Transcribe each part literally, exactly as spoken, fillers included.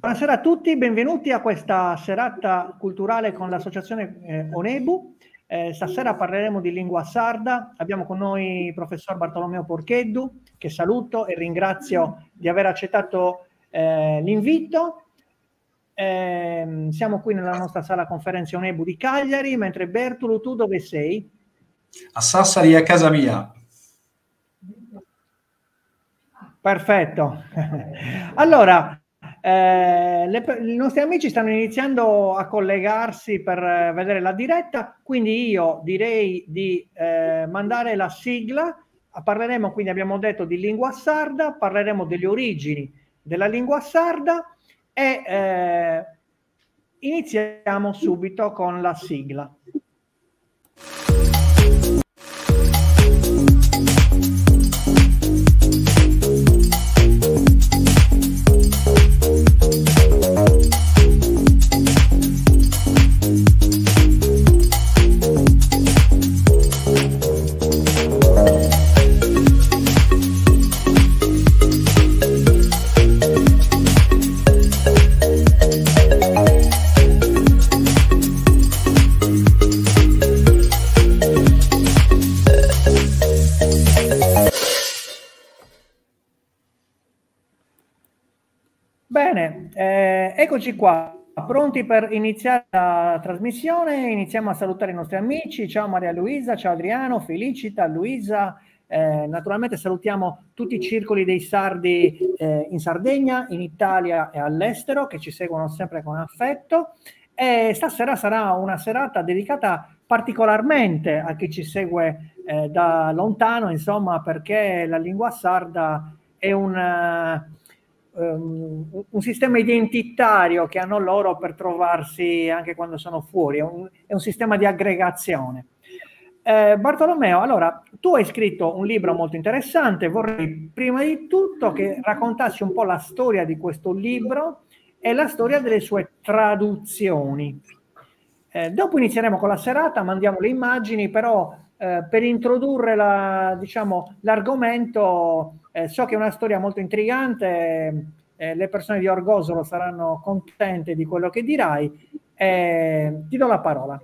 Buonasera a tutti, benvenuti a questa serata culturale con l'associazione eh, Onebu. Eh, stasera parleremo di lingua sarda. Abbiamo con noi il professor Bartolomeo Porcheddu, che saluto e ringrazio di aver accettato eh, l'invito. Eh, siamo qui nella nostra sala conferenze Onebu di Cagliari, mentre Bertolo, tu dove sei? A Sassari, a casa mia. Perfetto. Allora, eh, le, i nostri amici stanno iniziando a collegarsi per eh, vedere la diretta, quindi io direi di eh, mandare la sigla. Parleremo, quindi abbiamo detto, di lingua sarda, parleremo delle origini della lingua sarda e eh, iniziamo subito con la sigla. Bene, eh, eccoci qua, pronti per iniziare la trasmissione. Iniziamo a salutare i nostri amici. Ciao Maria Luisa, ciao Adriano, Felicita, Luisa. Eh, naturalmente salutiamo tutti i circoli dei sardi eh, in Sardegna, in Italia e all'estero, che ci seguono sempre con affetto. E stasera sarà una serata dedicata particolarmente a chi ci segue eh, da lontano, insomma, perché la lingua sarda è un... Um, un sistema identitario che hanno loro per trovarsi anche quando sono fuori, è un, è un sistema di aggregazione. Eh, Bartolomeo, allora, tu hai scritto un libro molto interessante, vorrei prima di tutto che raccontassi un po' la storia di questo libro e la storia delle sue traduzioni. Eh, dopo inizieremo con la serata, mandiamo le immagini, però eh, per introdurre la, diciamo, l'argomento, eh, so che è una storia molto intrigante, eh, le persone di Orgosolo saranno contente di quello che dirai. Eh, ti do la parola.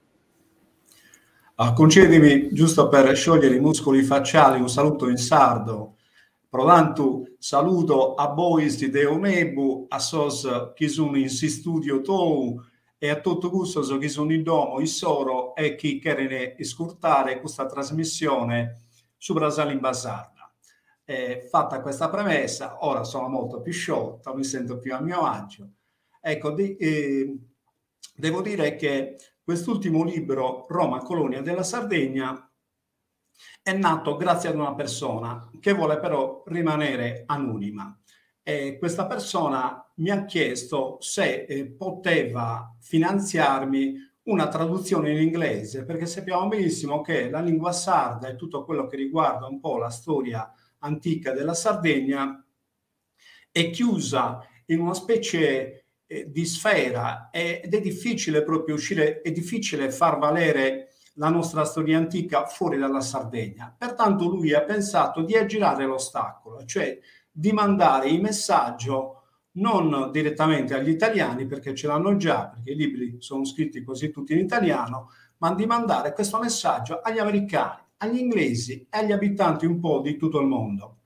Ah, concedimi, giusto per sciogliere i muscoli facciali, un saluto in sardo. Prodantu saluto a bois de Onebu, a sos chi sono in si studio tou, e a tutto gusto so chi sono in domo, in soro e chi chiede ascoltare questa trasmissione su Brasalimba Sarda. Eh, fatta questa premessa, ora sono molto più sciolta, mi sento più a mio agio. Ecco, di, eh, devo dire che quest'ultimo libro, Roma, Colonia della Sardegna, è nato grazie ad una persona che vuole però rimanere anonima. E questa persona mi ha chiesto se eh, poteva finanziarmi una traduzione in inglese, perché sappiamo benissimo che la lingua sarda e tutto quello che riguarda un po' la storia antica della Sardegna è chiusa in una specie eh, di sfera ed è difficile proprio uscire, è difficile far valere la nostra storia antica fuori dalla Sardegna. Pertanto lui ha pensato di aggirare l'ostacolo, cioè di mandare il messaggio non direttamente agli italiani, perché ce l'hanno già, perché i libri sono scritti quasi tutti in italiano, ma di mandare questo messaggio agli americani, agli inglesi e agli abitanti un po' di tutto il mondo.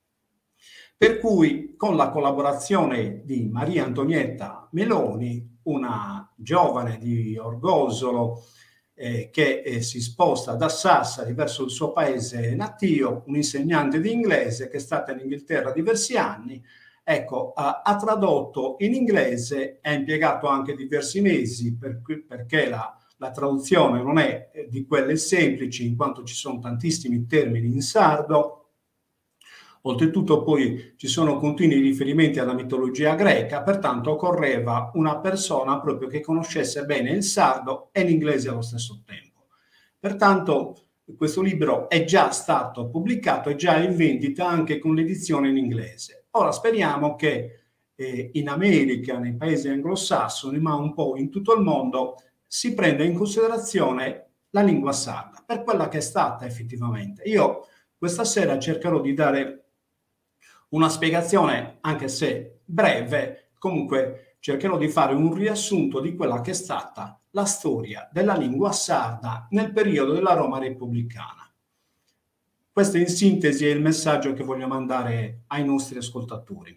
Per cui, con la collaborazione di Maria Antonietta Meloni, una giovane di Orgosolo, Eh, che eh, si sposta da Sassari verso il suo paese natio, un insegnante di inglese che è stata in Inghilterra diversi anni, ecco, ha, ha tradotto in inglese, ha impiegato anche diversi mesi per, perché la, la traduzione non è eh, di quelle semplici, in quanto ci sono tantissimi termini in sardo. Oltretutto poi ci sono continui riferimenti alla mitologia greca, pertanto occorreva una persona proprio che conoscesse bene il sardo e l'inglese allo stesso tempo. Pertanto questo libro è già stato pubblicato, è già in vendita anche con l'edizione in inglese. Ora speriamo che eh, in America, nei paesi anglosassoni, ma un po' in tutto il mondo, si prenda in considerazione la lingua sarda per quella che è stata effettivamente. Io questa sera cercherò di dare una spiegazione, anche se breve, comunque cercherò di fare un riassunto di quella che è stata la storia della lingua sarda nel periodo della Roma repubblicana. Questo in sintesi è il messaggio che voglio mandare ai nostri ascoltatori.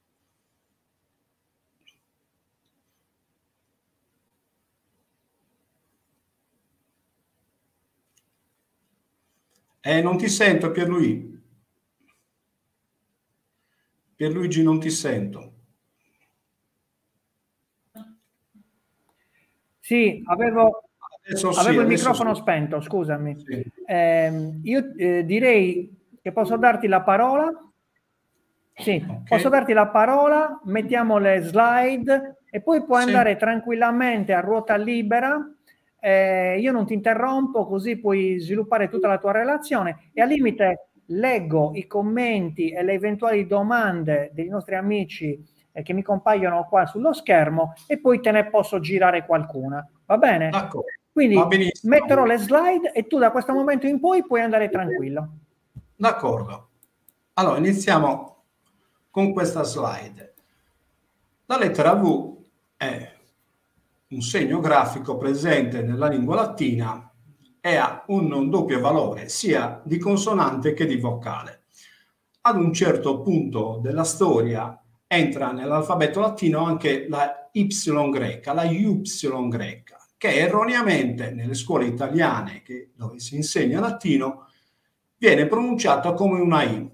Eh, non ti sento, Pierluigi. Pierluigi, non ti sento. Sì, avevo, adesso sì, avevo il adesso microfono sì. spento, scusami. Sì. Eh, io eh, direi che posso darti la parola. Sì, Okay. posso darti la parola, mettiamo le slide e poi puoi Sì. andare tranquillamente a ruota libera. Eh, io non ti interrompo, così puoi sviluppare tutta la tua relazione e al limite leggo i commenti e le eventuali domande dei nostri amici eh, che mi compaiono qua sullo schermo e poi te ne posso girare qualcuna, va bene? D'accordo, Quindi va benissimo. metterò le slide e tu da questo momento in poi puoi andare tranquillo. D'accordo. Allora, iniziamo con questa slide. La lettera V è un segno grafico presente nella lingua latina e ha un doppio valore sia di consonante che di vocale. Ad un certo punto della storia entra nell'alfabeto latino anche la Y greca, la Y greca, che erroneamente nelle scuole italiane che, dove si insegna latino viene pronunciata come una I.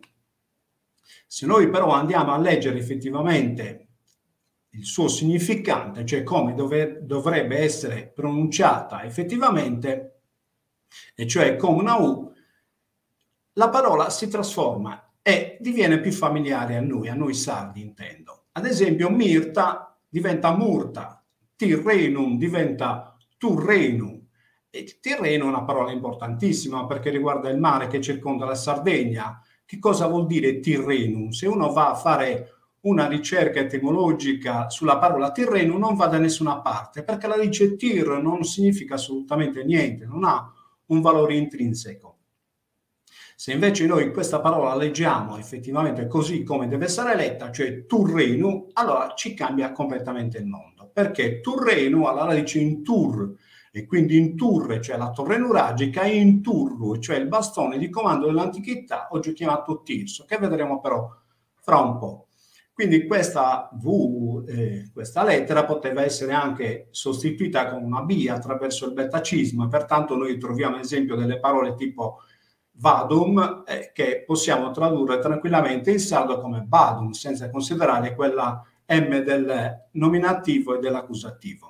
Se noi però andiamo a leggere effettivamente il suo significante, cioè come dove, dovrebbe essere pronunciata effettivamente, e cioè come una U, la parola si trasforma e diviene più familiare a noi, a noi sardi intendo. Ad esempio Mirta diventa Murta, Tirrenum diventa Turrenum. E Tirreno è una parola importantissima perché riguarda il mare che circonda la Sardegna. Che cosa vuol dire Tirrenum? Se uno va a fare una ricerca etimologica sulla parola Tirreno non va da nessuna parte, perché la radice tir non significa assolutamente niente, non ha un valore intrinseco. Se invece noi questa parola la leggiamo effettivamente così come deve essere letta, cioè Turrenu, allora ci cambia completamente il mondo, perché Turrenu ha la radice in tur, e quindi in turre, cioè la torre nuragica, e in turru, cioè il bastone di comando dell'antichità, oggi chiamato tirso, che vedremo però fra un po'. Quindi questa V, eh, questa lettera poteva essere anche sostituita con una B attraverso il betacismo, pertanto noi troviamo esempio delle parole tipo vadum, eh, che possiamo tradurre tranquillamente in sardo come badum, senza considerare quella M del nominativo e dell'accusativo.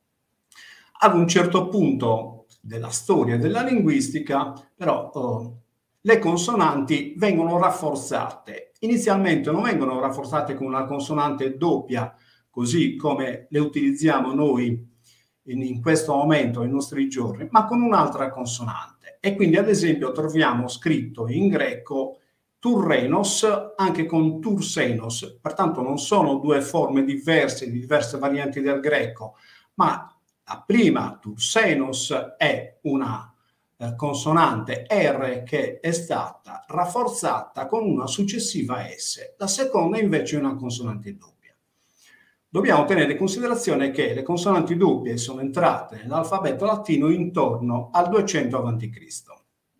Ad un certo punto della storia della linguistica, però, oh, le consonanti vengono rafforzate. Inizialmente non vengono rafforzate con una consonante doppia, così come le utilizziamo noi in, in questo momento, ai nostri giorni, ma con un'altra consonante. E quindi, ad esempio, troviamo scritto in greco Turrenos anche con Tursenos. Pertanto non sono due forme diverse, di diverse varianti del greco, ma la prima, Tursenos, è una eh, consonante R che è stata rafforzata con una successiva S. La seconda invece è una consonante doppia. Dobbiamo tenere in considerazione che le consonanti doppie sono entrate nell'alfabeto latino intorno al duecento avanti Cristo.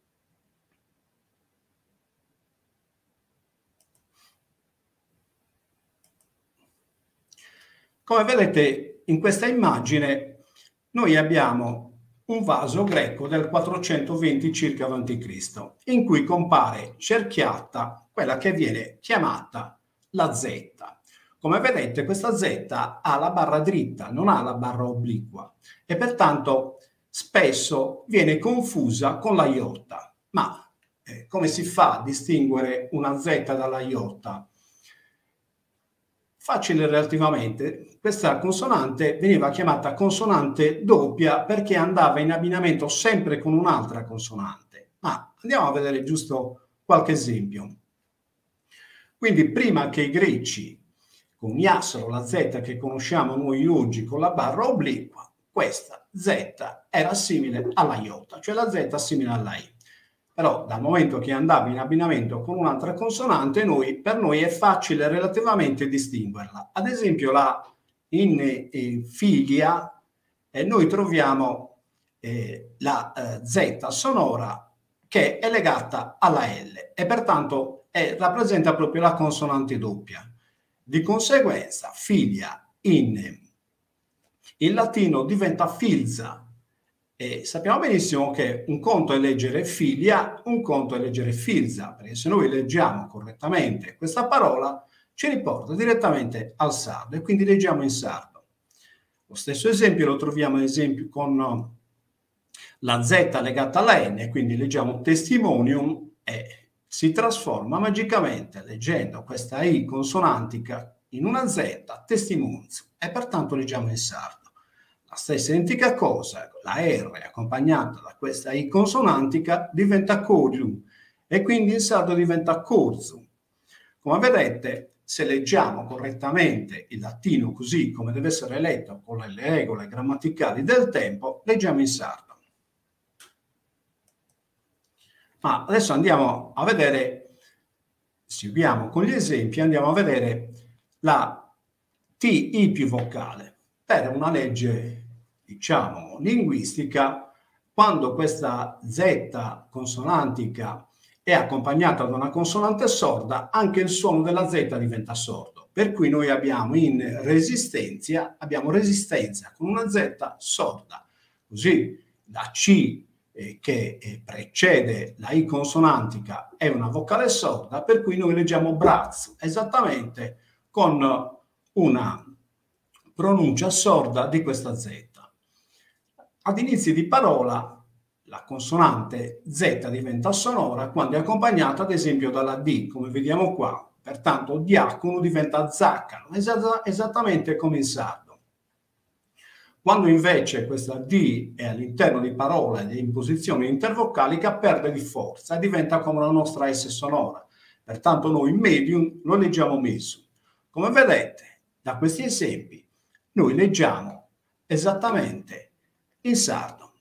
Come vedete in questa immagine noi abbiamo un vaso greco del quattrocentoventi circa avanti Cristo, in cui compare cerchiata quella che viene chiamata la Z. Come vedete questa Z ha la barra dritta, non ha la barra obliqua e pertanto spesso viene confusa con la iota. Ma eh, come si fa a distinguere una Z dalla iota? Facile relativamente. Questa consonante veniva chiamata consonante doppia perché andava in abbinamento sempre con un'altra consonante. Ma andiamo a vedere giusto qualche esempio. Quindi prima che i greci coniassero la Z che conosciamo noi oggi con la barra obliqua, questa Z era simile alla iota, cioè la Z simile alla I. Però dal momento che andava in abbinamento con un'altra consonante, noi, per noi è facile relativamente distinguerla. Ad esempio la, in eh, figlia eh, noi troviamo eh, la eh, Z sonora che è legata alla L e pertanto è, rappresenta proprio la consonante doppia. Di conseguenza figlia in, in latino diventa filza. E sappiamo benissimo che un conto è leggere figlia, un conto è leggere filza, perché se noi leggiamo correttamente questa parola ci riporta direttamente al sardo e quindi leggiamo in sardo. Lo stesso esempio lo troviamo ad esempio con la Z legata alla N, quindi leggiamo testimonium e si trasforma magicamente leggendo questa I consonantica in una Z, testimonium, e pertanto leggiamo in sardo. La stessa identica cosa, la R accompagnata da questa I consonantica diventa corium e quindi in sardo diventa corzum. Come vedete, se leggiamo correttamente il latino così come deve essere letto con le regole grammaticali del tempo, leggiamo in sardo. Ma adesso andiamo a vedere, seguiamo con gli esempi, andiamo a vedere la T I più vocale. Per una legge, diciamo, linguistica, quando questa Z consonantica è accompagnata da una consonante sorda, anche il suono della Z diventa sordo. Per cui noi abbiamo in resistenza, abbiamo resistenza con una Z sorda. Così la C eh, che eh, precede la I consonantica è una vocale sorda, per cui noi leggiamo brazzo, esattamente con una pronuncia sorda di questa Z. Ad inizio di parola la consonante Z diventa sonora quando è accompagnata ad esempio dalla D, come vediamo qua. Pertanto diacono diventa zaccano, esatt- esattamente come in sardo. Quando invece questa D è all'interno di parola ed è in posizione intervocalica, perde di forza e diventa come la nostra S sonora. Pertanto noi in medium lo leggiamo messo. Come vedete da questi esempi, noi leggiamo esattamente in sardo.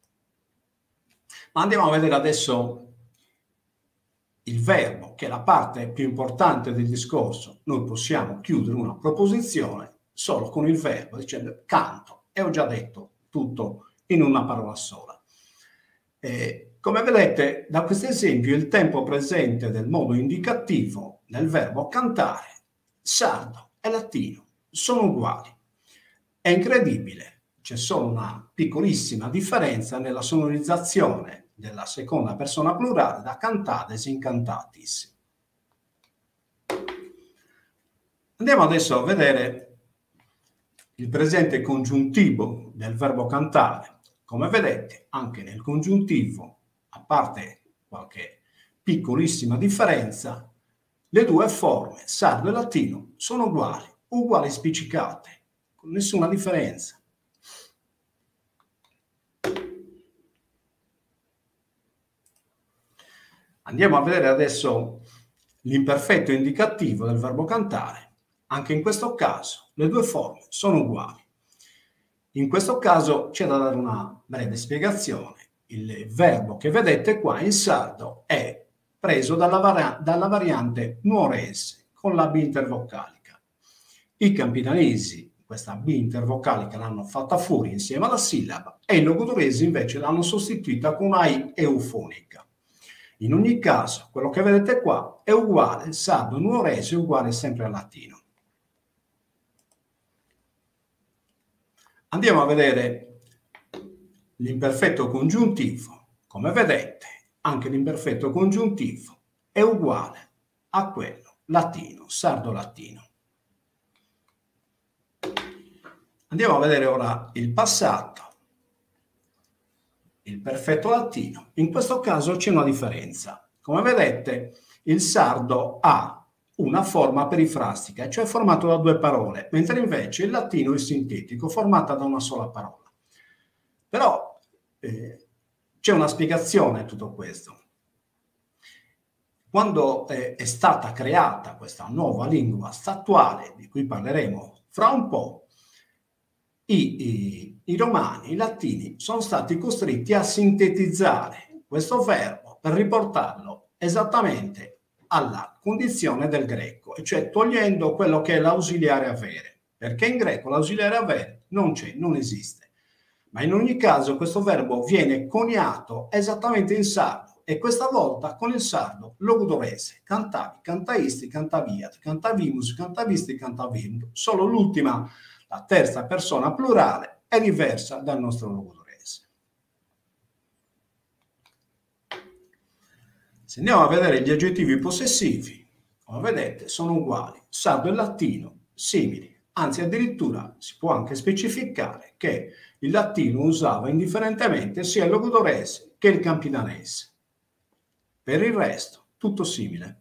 Ma andiamo a vedere adesso il verbo, che è la parte più importante del discorso. Noi possiamo chiudere una proposizione solo con il verbo, dicendo canto, e ho già detto tutto in una parola sola. Eh, come vedete da questo esempio, il tempo presente del modo indicativo del verbo cantare, sardo e latino sono uguali. È incredibile, c'è solo una piccolissima differenza nella sonorizzazione della seconda persona plurale da cantades in cantatis. Andiamo adesso a vedere il presente congiuntivo del verbo cantare. Come vedete, anche nel congiuntivo, a parte qualche piccolissima differenza, le due forme, sardo e latino, sono uguali, uguali spiccicate, con nessuna differenza. Andiamo a vedere adesso l'imperfetto indicativo del verbo cantare. Anche in questo caso le due forme sono uguali. In questo caso c'è da dare una breve spiegazione. Il verbo che vedete qua in sardo è preso dalla, vari- dalla variante nuorese con la B intervocalica. I campidanesi questa B intervocalica l'hanno fatta fuori insieme alla sillaba e i logudoresi invece l'hanno sostituita con una I eufonica. In ogni caso, quello che vedete qua è uguale, il sardo nuorese è uguale sempre al latino. Andiamo a vedere l'imperfetto congiuntivo. Come vedete, anche l'imperfetto congiuntivo è uguale a quello latino, sardo-latino. Andiamo a vedere ora il passato, il perfetto latino. In questo caso c'è una differenza. Come vedete, il sardo ha una forma perifrastica, cioè formato da due parole, mentre invece il latino è sintetico, formata da una sola parola. Però eh, c'è una spiegazione a tutto questo. Quando eh, è stata creata questa nuova lingua statuale, di cui parleremo fra un po', I, i, i romani, i latini, sono stati costretti a sintetizzare questo verbo per riportarlo esattamente alla condizione del greco, e cioè togliendo quello che è l'ausiliare avere, perché in greco l'ausiliare avere non c'è, non esiste. Ma in ogni caso questo verbo viene coniato esattamente in sardo, e questa volta con il sardo logudorese, cantavi, cantaisti, cantaviat, cantavimus, cantavisti, cantavim. Solo l'ultima, la terza persona plurale, è diversa dal nostro logudorese. Se andiamo a vedere gli aggettivi possessivi, come vedete sono uguali, sardo e latino simili, anzi addirittura si può anche specificare che il latino usava indifferentemente sia il logudorese che il campidanese. Per il resto, tutto simile.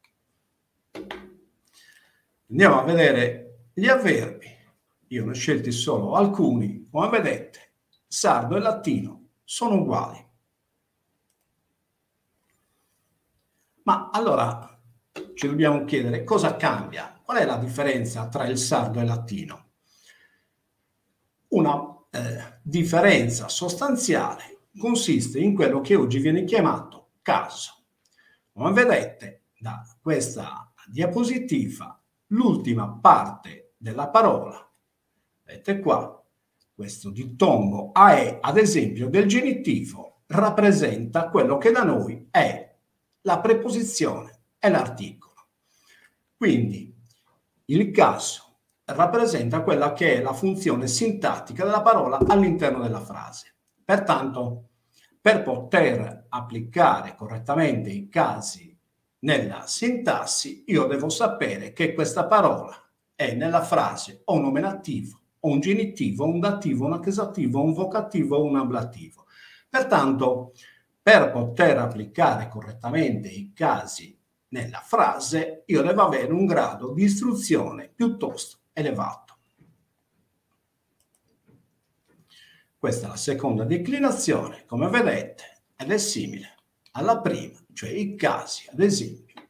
Andiamo a vedere gli avverbi. Io ne ho scelti solo alcuni. Come vedete, sardo e latino sono uguali. Ma allora ci dobbiamo chiedere cosa cambia? Qual è la differenza tra il sardo e il latino? Una eh, differenza sostanziale consiste in quello che oggi viene chiamato caso. Come vedete da questa diapositiva, l'ultima parte della parola, vedete qua, questo dittongo ae, ad esempio, del genitivo, rappresenta quello che da noi è la preposizione e l'articolo. Quindi il caso rappresenta quella che è la funzione sintattica della parola all'interno della frase. Pertanto, per poter applicare correttamente i casi nella sintassi, io devo sapere che questa parola è nella frase o un nominativo, o un genitivo, un dativo, un accusativo, un vocativo o un ablativo. Pertanto, per poter applicare correttamente i casi nella frase, io devo avere un grado di istruzione piuttosto elevato. Questa è la seconda declinazione, come vedete, ed è simile alla prima, cioè i casi, ad esempio,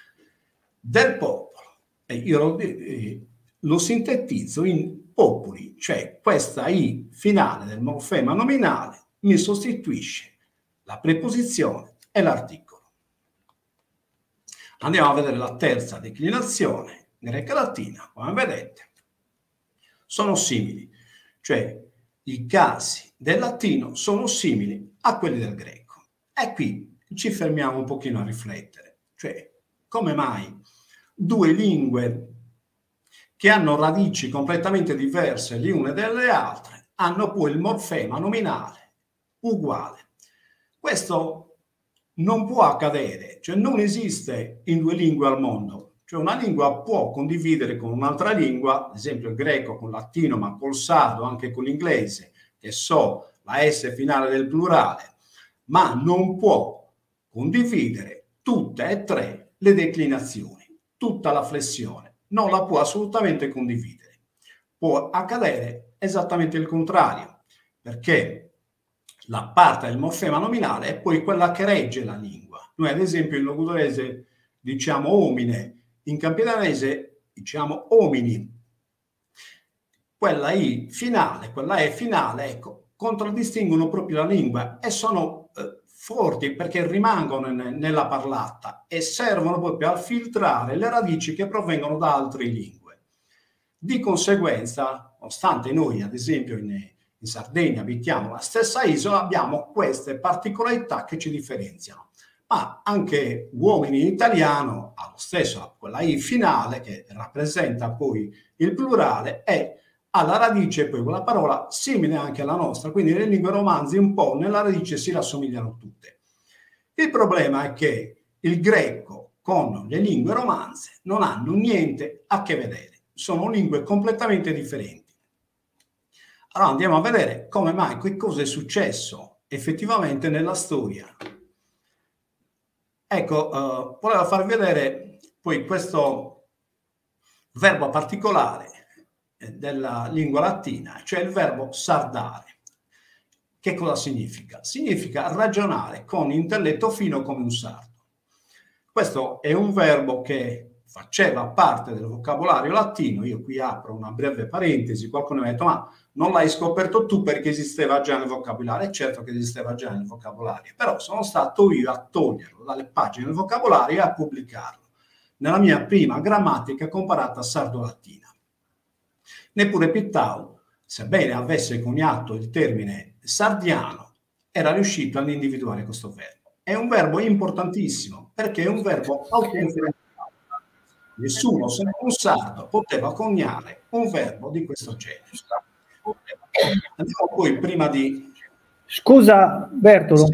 del popolo. E io lo, eh, lo sintetizzo in popoli, cioè questa i finale del morfema nominale mi sostituisce la preposizione e l'articolo. Andiamo a vedere la terza declinazione, greca-latina, come vedete, sono simili, cioè i casi del latino sono simili a quelli del greco. E qui ci fermiamo un pochino a riflettere, cioè come mai due lingue che hanno radici completamente diverse le une dalle altre hanno poi il morfema nominale uguale. Questo non può accadere, cioè non esiste in due lingue al mondo. Cioè una lingua può condividere con un'altra lingua, ad esempio il greco con il latino, ma col sardo, anche con l'inglese, che so, la S finale del plurale, ma non può condividere tutte e tre le declinazioni, tutta la flessione, non la può assolutamente condividere. Può accadere esattamente il contrario, perché la parte del morfema nominale è poi quella che regge la lingua. Noi ad esempio in logudorese diciamo omine, in campidanese diciamo omini. Quella I finale, quella E finale, ecco, contraddistinguono proprio la lingua e sono eh, forti perché rimangono in, nella parlata e servono proprio a filtrare le radici che provengono da altre lingue. Di conseguenza, nonostante noi ad esempio in, in Sardegna abitiamo la stessa isola, abbiamo queste particolarità che ci differenziano. Ma anche uomini in italiano ha lo stesso, quella I finale che rappresenta poi il plurale e alla radice poi quella parola simile anche alla nostra, quindi le lingue romanze un po' nella radice si rassomigliano tutte. Il problema è che il greco con le lingue romanze non hanno niente a che vedere, sono lingue completamente differenti. Allora andiamo a vedere come mai, che cosa è successo effettivamente nella storia. Ecco, uh, volevo farvi vedere poi questo verbo particolare della lingua latina, cioè il verbo sardare. Che cosa significa? Significa ragionare con intelletto fino come un sardo. Questo è un verbo che faceva parte del vocabolario latino. Io qui apro una breve parentesi, qualcuno mi ha detto ma non l'hai scoperto tu perché esisteva già nel vocabolario? E certo che esisteva già nel vocabolario, però sono stato io a toglierlo dalle pagine del vocabolario e a pubblicarlo nella mia prima grammatica comparata sardo-latina. Neppure Pittau, sebbene avesse coniato il termine sardiano, era riuscito ad individuare questo verbo. È un verbo importantissimo perché è un verbo autoreferenziale. Nessuno, se non un sardo, poteva coniare un verbo di questo genere. Andiamo poi prima di... Scusa Bertolo,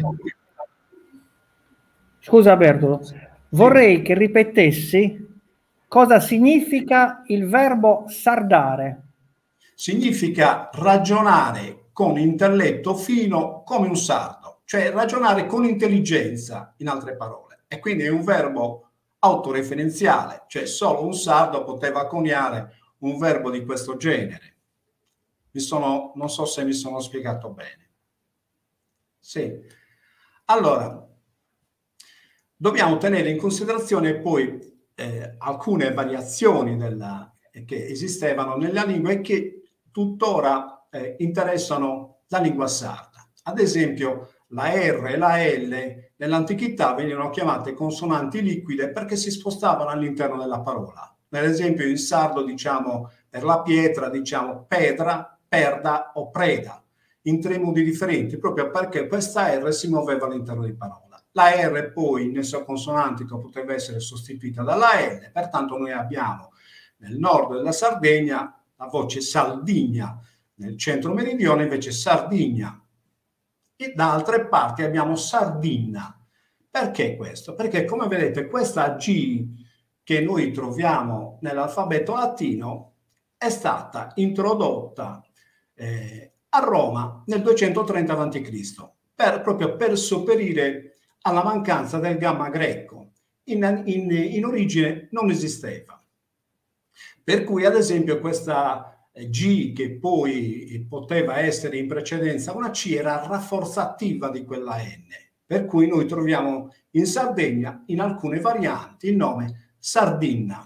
scusa Bertolo, vorrei sì. che ripetessi cosa significa il verbo sardare. Significa ragionare con intelletto fino come un sardo, cioè ragionare con intelligenza, in altre parole. E quindi è un verbo autoreferenziale, cioè solo un sardo poteva coniare un verbo di questo genere. Mi sono, non so se mi sono spiegato bene. Sì. Allora, dobbiamo tenere in considerazione poi eh, alcune variazioni della, eh, che esistevano nella lingua e che tuttora eh, interessano la lingua sarda. Ad esempio, la R e la L nell'antichità venivano chiamate consonanti liquide perché si spostavano all'interno della parola. Per esempio, in sardo diciamo per la pietra diciamo pedra, perda o preda, in tre modi differenti, proprio perché questa R si muoveva all'interno di parola. La R poi nel suo consonantico poteva essere sostituita dalla L, pertanto noi abbiamo nel nord della Sardegna la voce Saldigna, nel centro meridione invece Sardigna, e da altre parti abbiamo Sardinna. Perché questo? Perché come vedete questa G che noi troviamo nell'alfabeto latino è stata introdotta eh, a Roma nel duecentotrenta avanti Cristo per, proprio per sopperire alla mancanza del gamma greco. In, in, in origine non esisteva. Per cui ad esempio questa G che poi poteva essere in precedenza una C era rafforzativa di quella N, per cui noi troviamo in Sardegna in alcune varianti il nome Sardinna.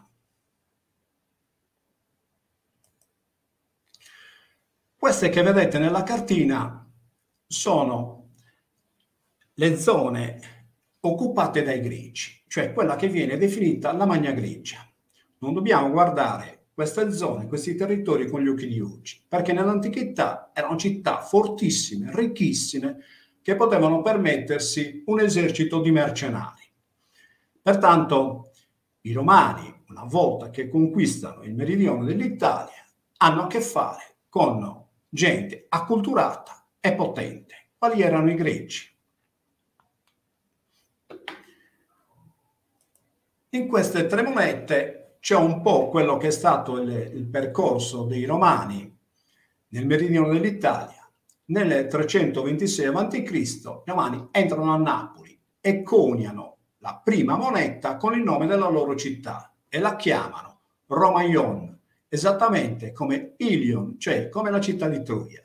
Queste che vedete nella cartina sono le zone occupate dai greci, cioè quella che viene definita la Magna Grecia. Non dobbiamo guardare queste zone, questi territori con gli occhi di oggi, perché nell'antichità erano città fortissime, ricchissime, che potevano permettersi un esercito di mercenari. Pertanto i romani, una volta che conquistano il meridione dell'Italia, hanno a che fare con gente acculturata e potente. Quali erano i greci? In queste tre monete c'è un po' quello che è stato il, il percorso dei romani nel meridione dell'Italia. Nel trecentoventisei avanti Cristo i romani entrano a Napoli e coniano la prima moneta con il nome della loro città e la chiamano Romaion, esattamente come Ilion, cioè come la città di Troia.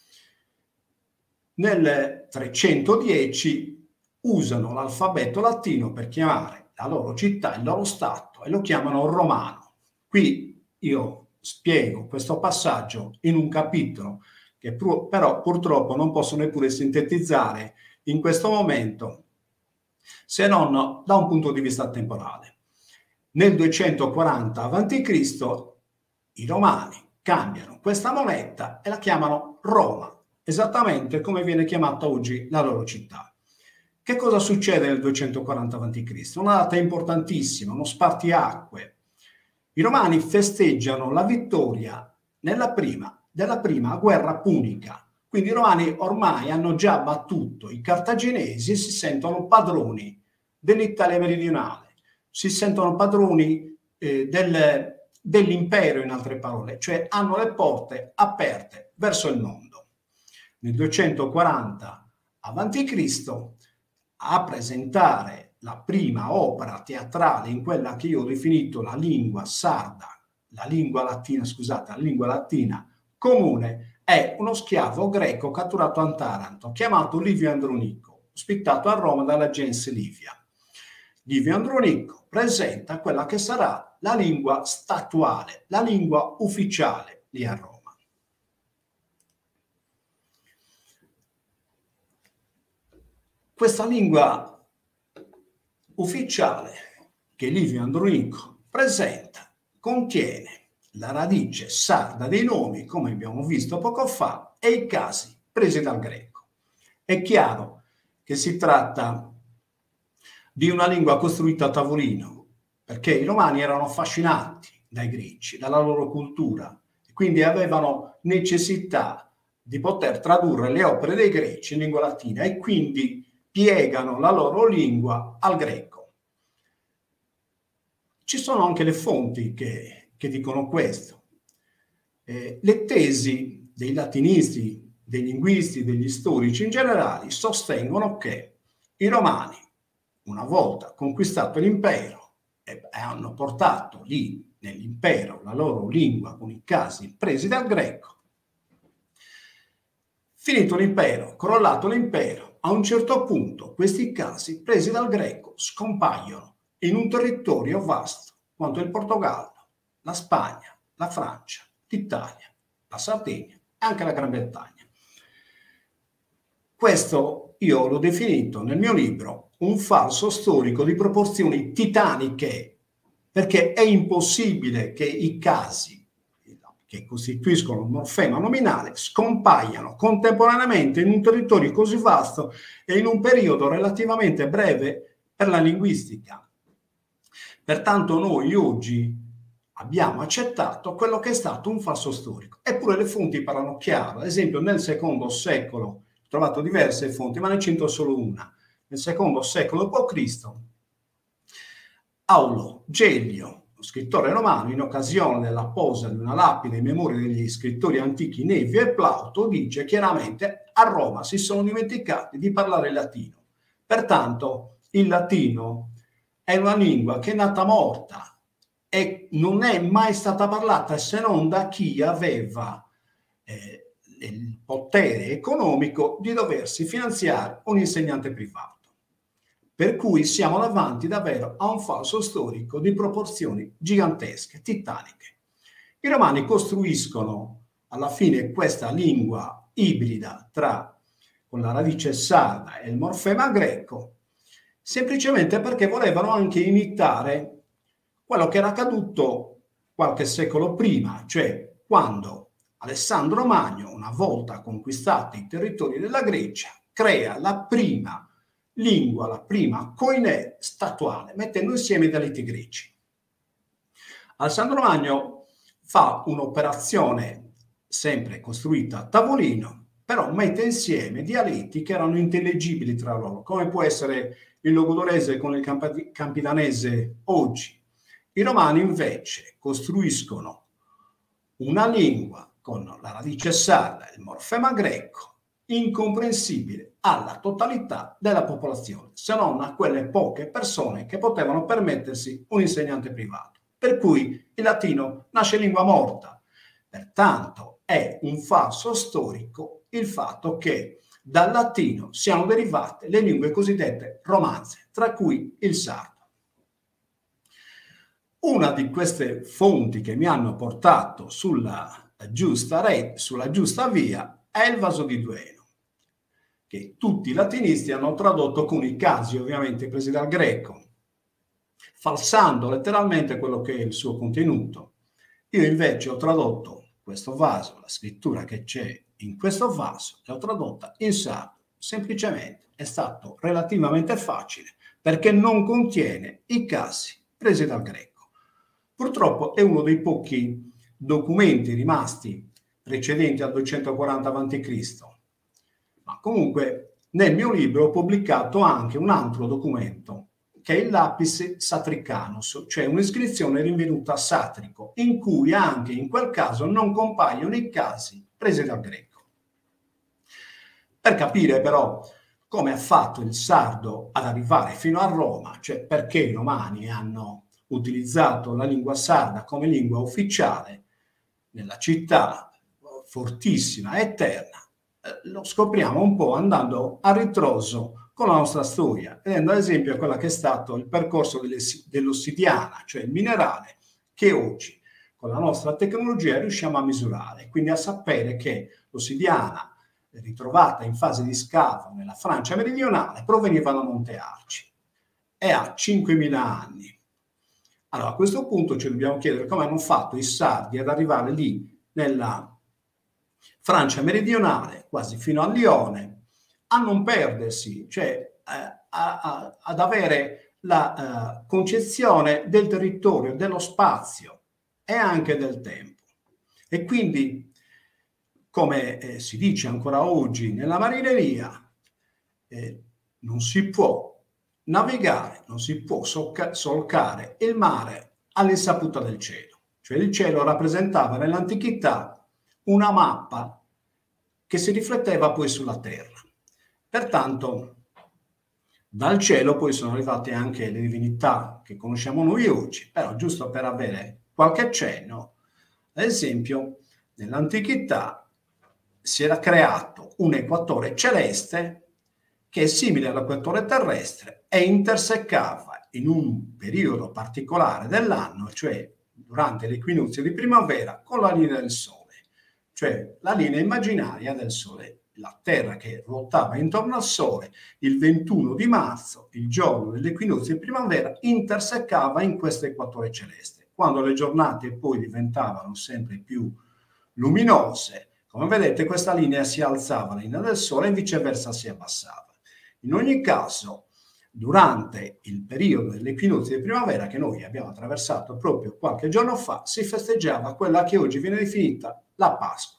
Nel trecentodieci usano l'alfabeto latino per chiamare la loro città, il loro stato, e lo chiamano romano. Qui io spiego questo passaggio in un capitolo che però purtroppo non posso neppure sintetizzare in questo momento, se non da un punto di vista temporale. Nel duecentoquaranta avanti Cristo i romani cambiano questa moneta e la chiamano Roma, esattamente come viene chiamata oggi la loro città. Che cosa succede nel duecentoquaranta avanti Cristo? Una data importantissima, uno spartiacque. I romani festeggiano la vittoria nella prima, della prima guerra punica. Quindi i romani ormai hanno già battuto i cartaginesi e si sentono padroni dell'Italia meridionale, si sentono padroni eh, del, dell'impero, in altre parole, cioè hanno le porte aperte verso il mondo. Nel duecentoquaranta avanti Cristo a presentare la prima opera teatrale in quella che io ho definito la lingua sarda, la lingua latina, scusate, la lingua latina comune, è uno schiavo greco catturato a Taranto, chiamato Livio Andronico, ospitato a Roma dalla gens Livia. Livio Andronico presenta quella che sarà la lingua statuale, la lingua ufficiale lì a Roma. Questa lingua ufficiale che Livio Andronico presenta contiene la radice sarda dei nomi, come abbiamo visto poco fa, e i casi presi dal greco. È chiaro che si tratta di una lingua costruita a tavolino, perché i romani erano affascinati dai greci, dalla loro cultura, e quindi avevano necessità di poter tradurre le opere dei greci in lingua latina e quindi piegano la loro lingua al greco. Ci sono anche le fonti che, che dicono questo. Eh, le tesi dei latinisti, dei linguisti, degli storici in generale sostengono che i romani, una volta conquistato l'impero e hanno portato lì nell'impero la loro lingua con i casi presi dal greco, finito l'impero, crollato l'impero, a un certo punto questi casi presi dal greco scompaiono in un territorio vasto quanto il Portogallo, la Spagna, la Francia, l'Italia, la Sardegna e anche la Gran Bretagna. Questo io l'ho definito nel mio libro un falso storico di proporzioni titaniche, perché è impossibile che i casi che costituiscono un morfema nominale scompaiano contemporaneamente in un territorio così vasto e in un periodo relativamente breve per la linguistica. Pertanto noi oggi abbiamo accettato quello che è stato un falso storico. Eppure le fonti parlano chiaro. Ad esempio nel secondo secolo, ho trovato diverse fonti, ma ne cito solo una. Nel secondo secolo dopo Cristo, Aulo Gelio, lo scrittore romano, in occasione della posa di una lapide in memoria degli scrittori antichi Nevio e Plauto, dice chiaramente: a Roma si sono dimenticati di parlare il latino. Pertanto il latino è una lingua che è nata morta e non è mai stata parlata se non da chi aveva eh, il potere economico di doversi finanziare un insegnante privato. Per cui siamo davanti davvero a un falso storico di proporzioni gigantesche, titaniche. I romani costruiscono alla fine questa lingua ibrida tra con la radice sarda e il morfema greco, semplicemente perché volevano anche imitare quello che era accaduto qualche secolo prima, cioè quando Alessandro Magno, una volta conquistati i territori della Grecia, crea la prima lingua, la prima koiné statuale, mettendo insieme i dialetti greci. Alessandro Magno fa un'operazione sempre costruita a tavolino, però mette insieme dialetti che erano intellegibili tra loro, come può essere il logudorese con il camp- campidanese oggi. I romani invece costruiscono una lingua con la radice sarda e il morfema greco incomprensibile alla totalità della popolazione, se non a quelle poche persone che potevano permettersi un insegnante privato. Per cui il latino nasce lingua morta. Pertanto è un falso storico il fatto che dal latino siano derivate le lingue cosiddette romanze, tra cui il sardo. Una di queste fonti che mi hanno portato sulla giusta rete, sulla giusta via, è il Vaso di Dueno, che tutti i latinisti hanno tradotto con i casi ovviamente presi dal greco, falsando letteralmente quello che è il suo contenuto. Io invece ho tradotto questo vaso, la scrittura che c'è in questo vaso, l'ho tradotta in sardo. Semplicemente è stato relativamente facile perché non contiene i casi presi dal greco. Purtroppo è uno dei pochi documenti rimasti precedenti al duecentoquaranta avanti Cristo. Ma comunque nel mio libro ho pubblicato anche un altro documento che è il Lapis Satricanus, cioè un'iscrizione rinvenuta a Satrico, in cui anche in quel caso non compaiono i casi presi dal greco. Per capire però come ha fatto il sardo ad arrivare fino a Roma, cioè perché i romani hanno utilizzato la lingua sarda come lingua ufficiale nella città fortissima e eterna, lo scopriamo un po' andando a ritroso con la nostra storia, vedendo ad esempio quella che è stato il percorso dell'ossidiana, cioè il minerale che oggi con la nostra tecnologia riusciamo a misurare, quindi a sapere che l'ossidiana ritrovata in fase di scavo nella Francia meridionale proveniva da Monte Arci e ha cinquemila anni. Allora a questo punto ci dobbiamo chiedere come hanno fatto i sardi ad arrivare lì nella Francia meridionale, quasi fino a Lione, a non perdersi, cioè eh, a, a, ad avere la uh, concezione del territorio, dello spazio e anche del tempo. E quindi, come eh, si dice ancora oggi nella marineria, eh, non si può navigare, non si può solcare il mare all'insaputa del cielo. Cioè il cielo rappresentava nell'antichità una mappa che si rifletteva poi sulla terra. Pertanto dal cielo poi sono arrivate anche le divinità che conosciamo noi oggi, però giusto per avere qualche accenno, ad esempio nell'antichità si era creato un equatore celeste che è simile all'equatore terrestre e intersecava in un periodo particolare dell'anno, cioè durante l'equinozio di primavera, con la linea del Sole, cioè la linea immaginaria del Sole. La Terra che ruotava intorno al Sole il ventuno di marzo, il giorno dell'equinozio di primavera, intersecava in questo equatore celeste. Quando le giornate poi diventavano sempre più luminose, come vedete questa linea si alzava, la linea del Sole, e viceversa si abbassava. In ogni caso, durante il periodo dell'equinozio di primavera che noi abbiamo attraversato proprio qualche giorno fa, si festeggiava quella che oggi viene definita la Pasqua.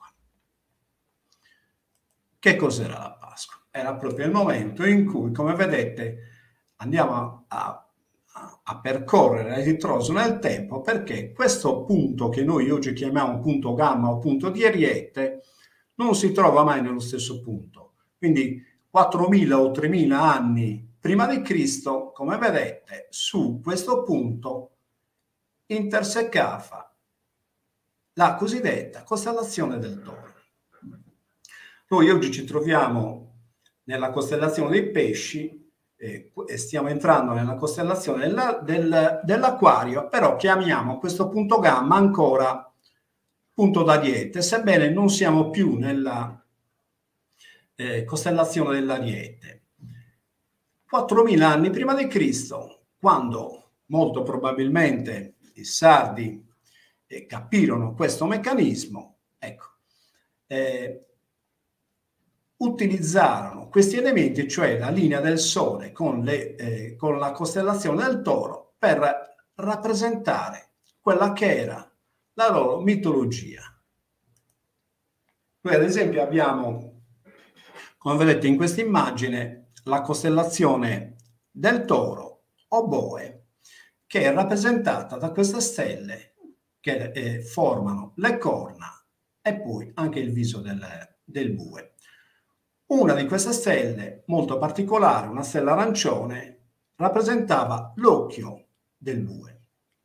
Che cos'era la Pasqua? Era proprio il momento in cui, come vedete, andiamo a, a, a percorrere a ritroso nel tempo, perché questo punto che noi oggi chiamiamo punto gamma o punto di Ariete non si trova mai nello stesso punto. Quindi quattromila o tremila anni prima di Cristo, come vedete, su questo punto intersecava la cosiddetta costellazione del Toro. Noi oggi ci troviamo nella costellazione dei Pesci eh, e stiamo entrando nella costellazione della, del, dell'Acquario, però chiamiamo questo punto gamma ancora punto d'Ariete, sebbene non siamo più nella eh, costellazione dell'Ariete. quattromila anni prima di Cristo, quando molto probabilmente i sardi eh, capirono questo meccanismo, ecco, eh, utilizzarono questi elementi, cioè la linea del Sole con, le, eh, con la costellazione del Toro, per rappresentare quella che era la loro mitologia. Noi ad esempio abbiamo, come vedete in questa immagine, la costellazione del Toro o Boe, che è rappresentata da queste stelle che eh, formano le corna e poi anche il viso del, del Bue. Una di queste stelle, molto particolare, una stella arancione, rappresentava l'occhio del Bue.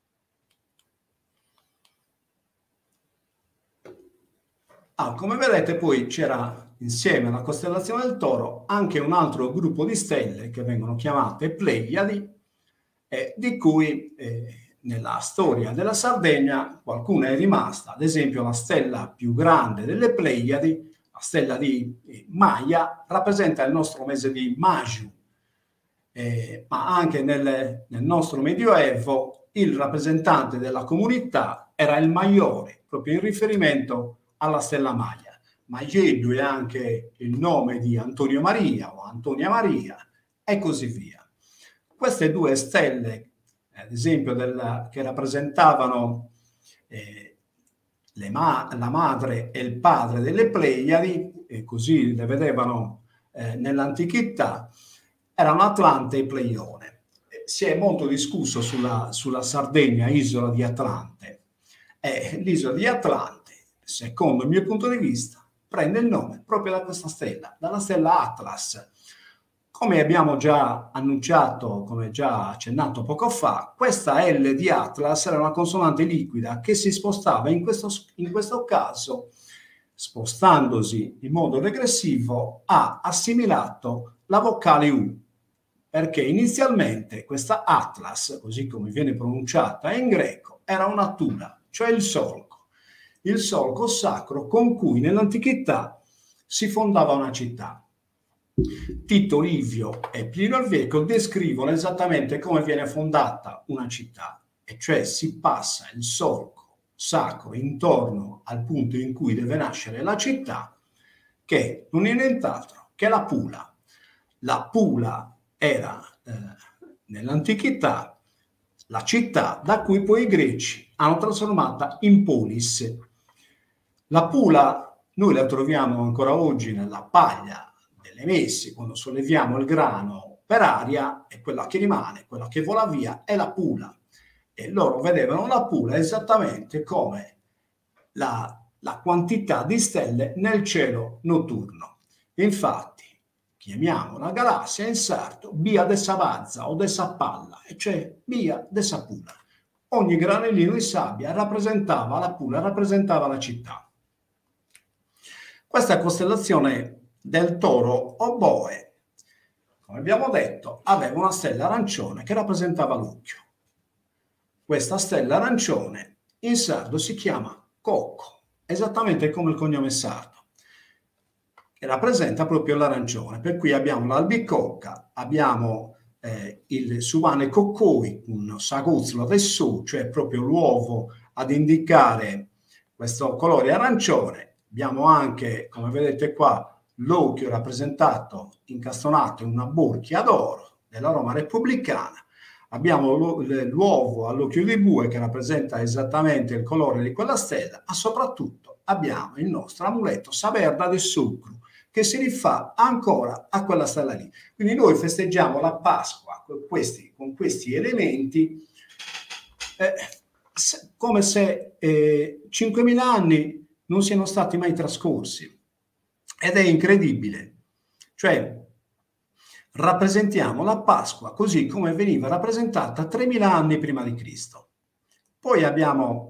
Ah, come vedete poi c'era insieme alla costellazione del Toro anche un altro gruppo di stelle che vengono chiamate Pleiadi, eh, di cui eh, nella storia della Sardegna qualcuna è rimasta, ad esempio la stella più grande delle Pleiadi, la stella di eh, Maia, rappresenta il nostro mese di Maju, eh, ma anche nel, nel nostro Medioevo il rappresentante della comunità era il Maiore, proprio in riferimento alla stella Maia. Maieddu è anche il nome di Antonio Maria o Antonia Maria e così via. Queste due stelle, ad esempio, della, che rappresentavano eh, le ma la madre e il padre delle Pleiadi, e così le vedevano eh, nell'antichità, erano Atlante e Pleione. Eh, si è molto discusso sulla, sulla Sardegna, isola di Atlante. E l'isola di Atlante, secondo il mio punto di vista, prende il nome proprio da questa stella, dalla stella Atlas. Come abbiamo già annunciato, come già accennato poco fa, questa L di Atlas era una consonante liquida che si spostava in questo, in questo caso, spostandosi in modo regressivo, ha assimilato la vocale U, perché inizialmente questa Atlas, così come viene pronunciata in greco, era una tula, cioè il solco, il solco sacro con cui nell'antichità si fondava una città. Tito Livio e Plinio il Vecchio descrivono esattamente come viene fondata una città, e cioè si passa il solco sacro intorno al punto in cui deve nascere la città, che non è nient'altro che la Pula. La Pula era eh, nell'antichità la città da cui poi i greci hanno trasformata in polis. La Pula noi la troviamo ancora oggi nella paglia delle messi, quando solleviamo il grano per aria, e quella che rimane, quella che vola via, è la Pula. E loro vedevano la Pula esattamente come la, la quantità di stelle nel cielo notturno. Infatti chiamiamo la galassia in sardo Bia de Savazza o de Sappalla, e cioè Bia de Sapula. Ogni granellino di sabbia rappresentava la Pula, rappresentava la città. Questa costellazione del Toro o Boe, come abbiamo detto, aveva una stella arancione che rappresentava l'occhio. Questa stella arancione in sardo si chiama Cocco, esattamente come il cognome sardo, che rappresenta proprio l'arancione. Per cui abbiamo l'albicocca, abbiamo eh, il suvane coccoi, un saguzzo adesso, cioè proprio l'uovo ad indicare questo colore arancione. Abbiamo anche, come vedete qua, l'occhio rappresentato incastonato in una borchia d'oro della Roma repubblicana. Abbiamo l'uovo all'occhio di bue che rappresenta esattamente il colore di quella stella, ma soprattutto abbiamo il nostro amuleto Saverda del Sucru, che si rifà ancora a quella stella lì. Quindi noi festeggiamo la Pasqua con questi, con questi elementi eh, se, come se eh, cinquemila anni non siano stati mai trascorsi. Ed è incredibile. Cioè, rappresentiamo la Pasqua così come veniva rappresentata tremila anni prima di Cristo. Poi abbiamo,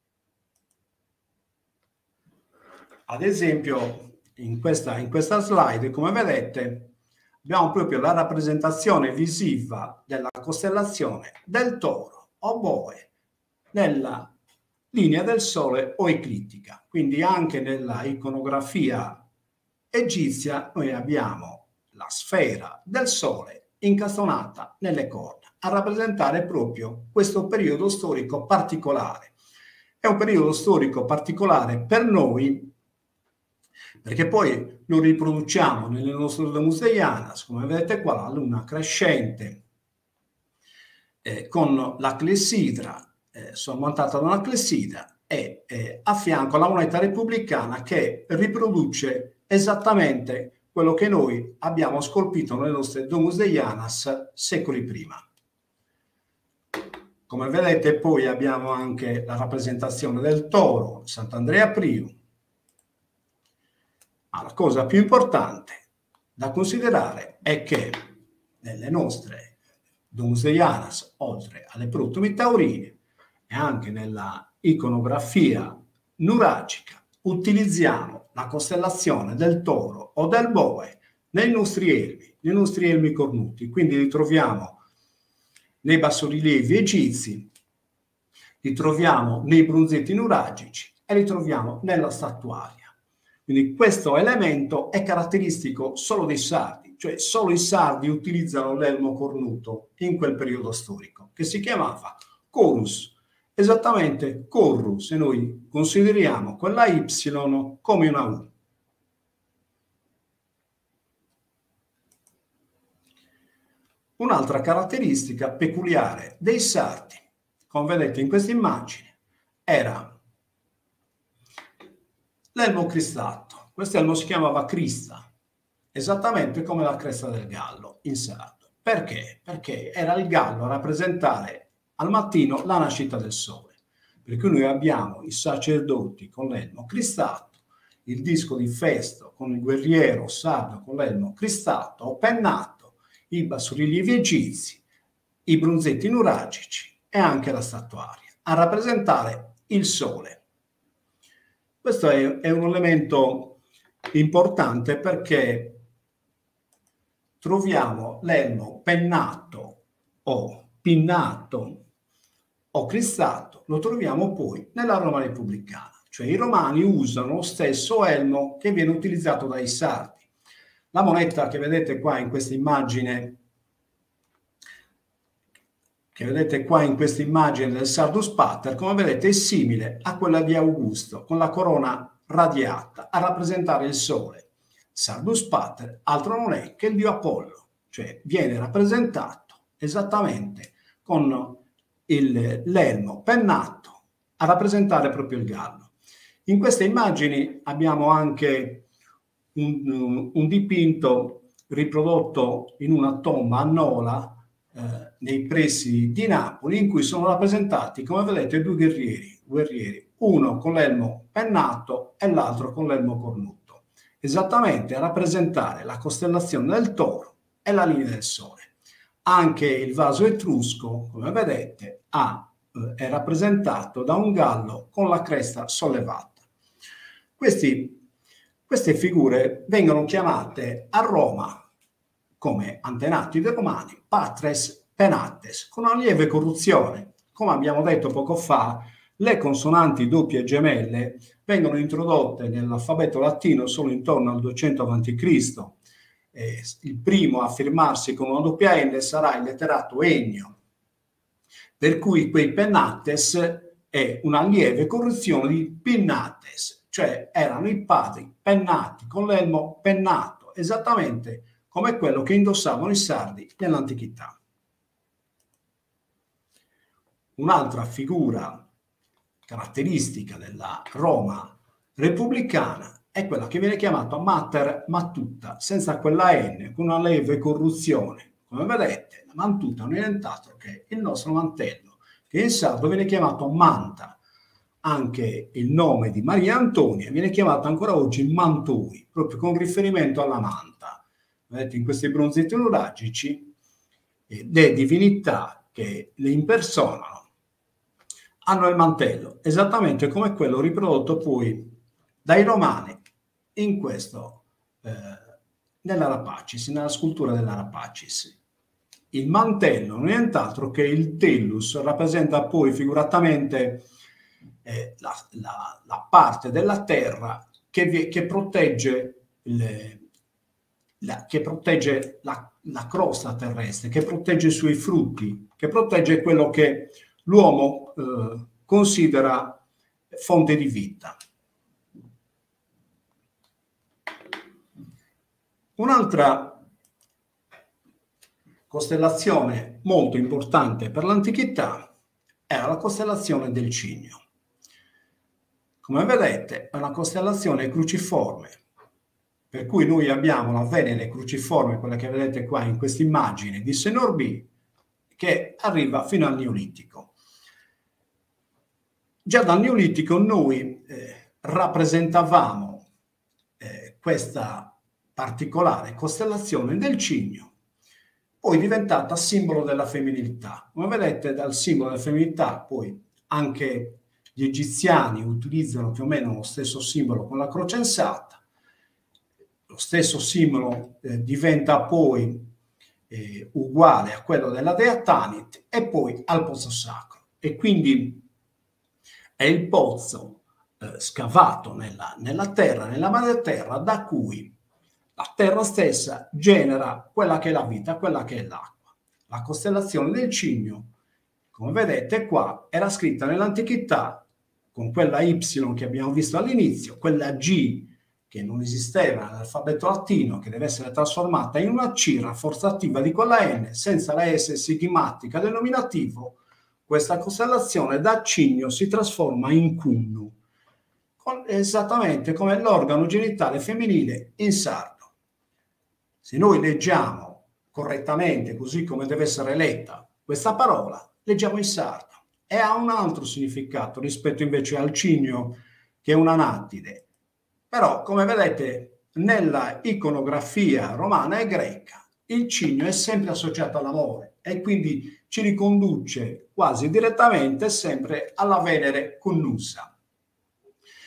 ad esempio, in questa, in questa slide, come vedete, abbiamo proprio la rappresentazione visiva della costellazione del Toro o Boe nella linea del Sole o eclittica. Quindi anche nella iconografia egizia noi abbiamo la sfera del Sole incastonata nelle corna, a rappresentare proprio questo periodo storico particolare. È un periodo storico particolare per noi, perché poi lo riproduciamo nelle nostre Domus Deianas, come vedete qua, la luna crescente eh, con la clessidra, eh, sormontata da una clessidra, e eh, a fianco la moneta repubblicana che riproduce esattamente quello che noi abbiamo scolpito nelle nostre Domus Deianas secoli prima. Come vedete poi abbiamo anche la rappresentazione del Toro, Sant'Andrea Priu. Ma la cosa più importante da considerare è che nelle nostre Domus Deianas, oltre alle protumi taurine e anche nella iconografia nuragica, utilizziamo la costellazione del Toro o del Boe nei nostri elmi, nei nostri elmi cornuti. Quindi li troviamo nei bassorilievi egizi, li troviamo nei bronzetti nuragici e li troviamo nella statuaria. Quindi questo elemento è caratteristico solo dei sardi, cioè solo i sardi utilizzano l'elmo cornuto in quel periodo storico, che si chiamava corus, esattamente corru, se noi consideriamo quella Y come una U. Un'altra caratteristica peculiare dei sardi, come vedete in questa immagine, era l'elmo cristato. Questo elmo si chiamava crista, esattamente come la cresta del gallo in sardo. Perché? Perché era il gallo a rappresentare al mattino la nascita del sole. Perché noi abbiamo i sacerdoti con l'elmo cristato, il disco di Festo con il guerriero sardo con l'elmo cristato o pennato, i bassorilievi egizi, i bronzetti nuragici e anche la statuaria, a rappresentare il sole. Questo è, è un elemento importante perché troviamo l'elmo pennato o pinnato o cristato, lo troviamo poi nella Roma repubblicana, cioè i romani usano lo stesso elmo che viene utilizzato dai sardi. La moneta che vedete qua in questa immagine, che vedete qua in questa immagine del Sardus Pater, come vedete è simile a quella di Augusto, con la corona radiata a rappresentare il sole. Sardus Pater altro non è che il dio Apollo, cioè viene rappresentato esattamente con l'elmo pennato a rappresentare proprio il gallo. In queste immagini abbiamo anche un, un, un dipinto riprodotto in una tomba a Nola, eh, nei pressi di Napoli, in cui sono rappresentati, come vedete, due guerrieri, guerrieri uno con l'elmo pennato e l'altro con l'elmo cornuto, esattamente a rappresentare la costellazione del Toro e la linea del Sole. Anche il vaso etrusco, come vedete, ha, eh, è rappresentato da un gallo con la cresta sollevata. Questi, queste figure vengono chiamate a Roma, come antenati dei Romani, patres penates, con una lieve corruzione. Come abbiamo detto poco fa, le consonanti doppie e gemelle vengono introdotte nell'alfabeto latino solo intorno al duecento avanti Cristo Eh, il primo a firmarsi con una doppia N sarà il letterato Ennio, per cui quei pennates è una lieve corruzione di pinnates, cioè erano i padri pennati con l'elmo pennato, esattamente come quello che indossavano i sardi nell'antichità. Un'altra figura caratteristica della Roma repubblicana è quella che viene chiamata mater matuta, senza quella N, con una lieve corruzione. Come vedete, la mantuta non è nient'altro che il nostro mantello, che in sardo viene chiamato manta. Anche il nome di Maria Antonia viene chiamato ancora oggi mantui, proprio con riferimento alla manta. Vedete in questi bronzetti nuragici eh, le divinità che le impersonano hanno il mantello, esattamente come quello riprodotto poi dai romani in questo, eh, nell'Arapacis, nella scultura dell'Arapacis. Il mantello non è nient'altro che il tellus, rappresenta poi figuratamente eh, la, la, la parte della terra che, vi, che protegge, le, la, che protegge la, la crosta terrestre, che protegge i suoi frutti, che protegge quello che l'uomo eh, considera fonte di vita. Un'altra costellazione molto importante per l'antichità era la costellazione del Cigno. Come vedete è una costellazione cruciforme, per cui noi abbiamo la Venere cruciforme, quella che vedete qua in questa immagine di Senorbi, che arriva fino al Neolitico. Già dal Neolitico noi eh, rappresentavamo eh, questa particolare costellazione del Cigno, poi diventata simbolo della femminilità. Come vedete dal simbolo della femminilità poi anche gli egiziani utilizzano più o meno lo stesso simbolo con la croce ansata, lo stesso simbolo eh, diventa poi eh, uguale a quello della dea Tanit e poi al pozzo sacro, e quindi è il pozzo eh, scavato nella, nella terra, nella madre terra, da cui la terra stessa genera quella che è la vita, quella che è l'acqua. La costellazione del Cigno, come vedete qua, era scritta nell'antichità con quella Y che abbiamo visto all'inizio, quella G che non esisteva nell'alfabeto latino, che deve essere trasformata in una C rafforzativa di quella N, senza la S sigmatica del nominativo. Questa costellazione da Cigno si trasforma in Cunnu, esattamente come l'organo genitale femminile in sardo. Se noi leggiamo correttamente, così come deve essere letta questa parola, leggiamo in sardo e ha un altro significato rispetto invece al Cigno, che è una nattide. Però, come vedete, nella iconografia romana e greca, il Cigno è sempre associato all'amore e quindi ci riconduce quasi direttamente sempre alla Venere connussa.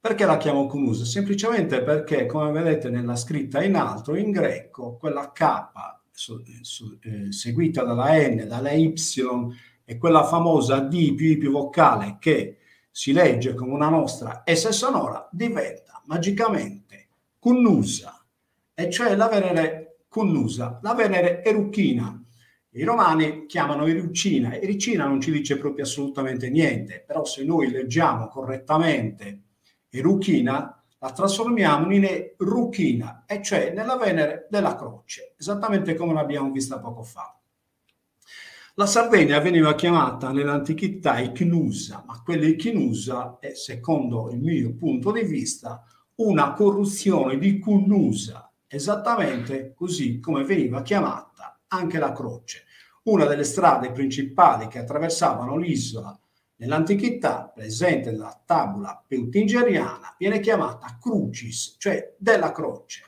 Perché la chiamo Cunusa? Semplicemente perché, come vedete nella scritta in alto, in greco, quella K su, su, eh, seguita dalla N, dalla Y e quella famosa D più I più vocale che si legge come una nostra S sonora, diventa magicamente Cunnusa, e cioè la Venere Cunnusa, la Venere Eruchina. I romani chiamano Erucina, Ericina non ci dice proprio assolutamente niente, però se noi leggiamo correttamente Eruchina, la trasformiamo in Eruchina, e cioè nella Venere della Croce, esattamente come l'abbiamo vista poco fa. La Sardegna veniva chiamata nell'antichità Ichnusa, ma quella Ichnusa è, secondo il mio punto di vista, una corruzione di Cunnusa, esattamente così come veniva chiamata anche la Croce. Una delle strade principali che attraversavano l'isola nell'antichità, presente nella tabula peutingeriana, viene chiamata Crucis, cioè della croce.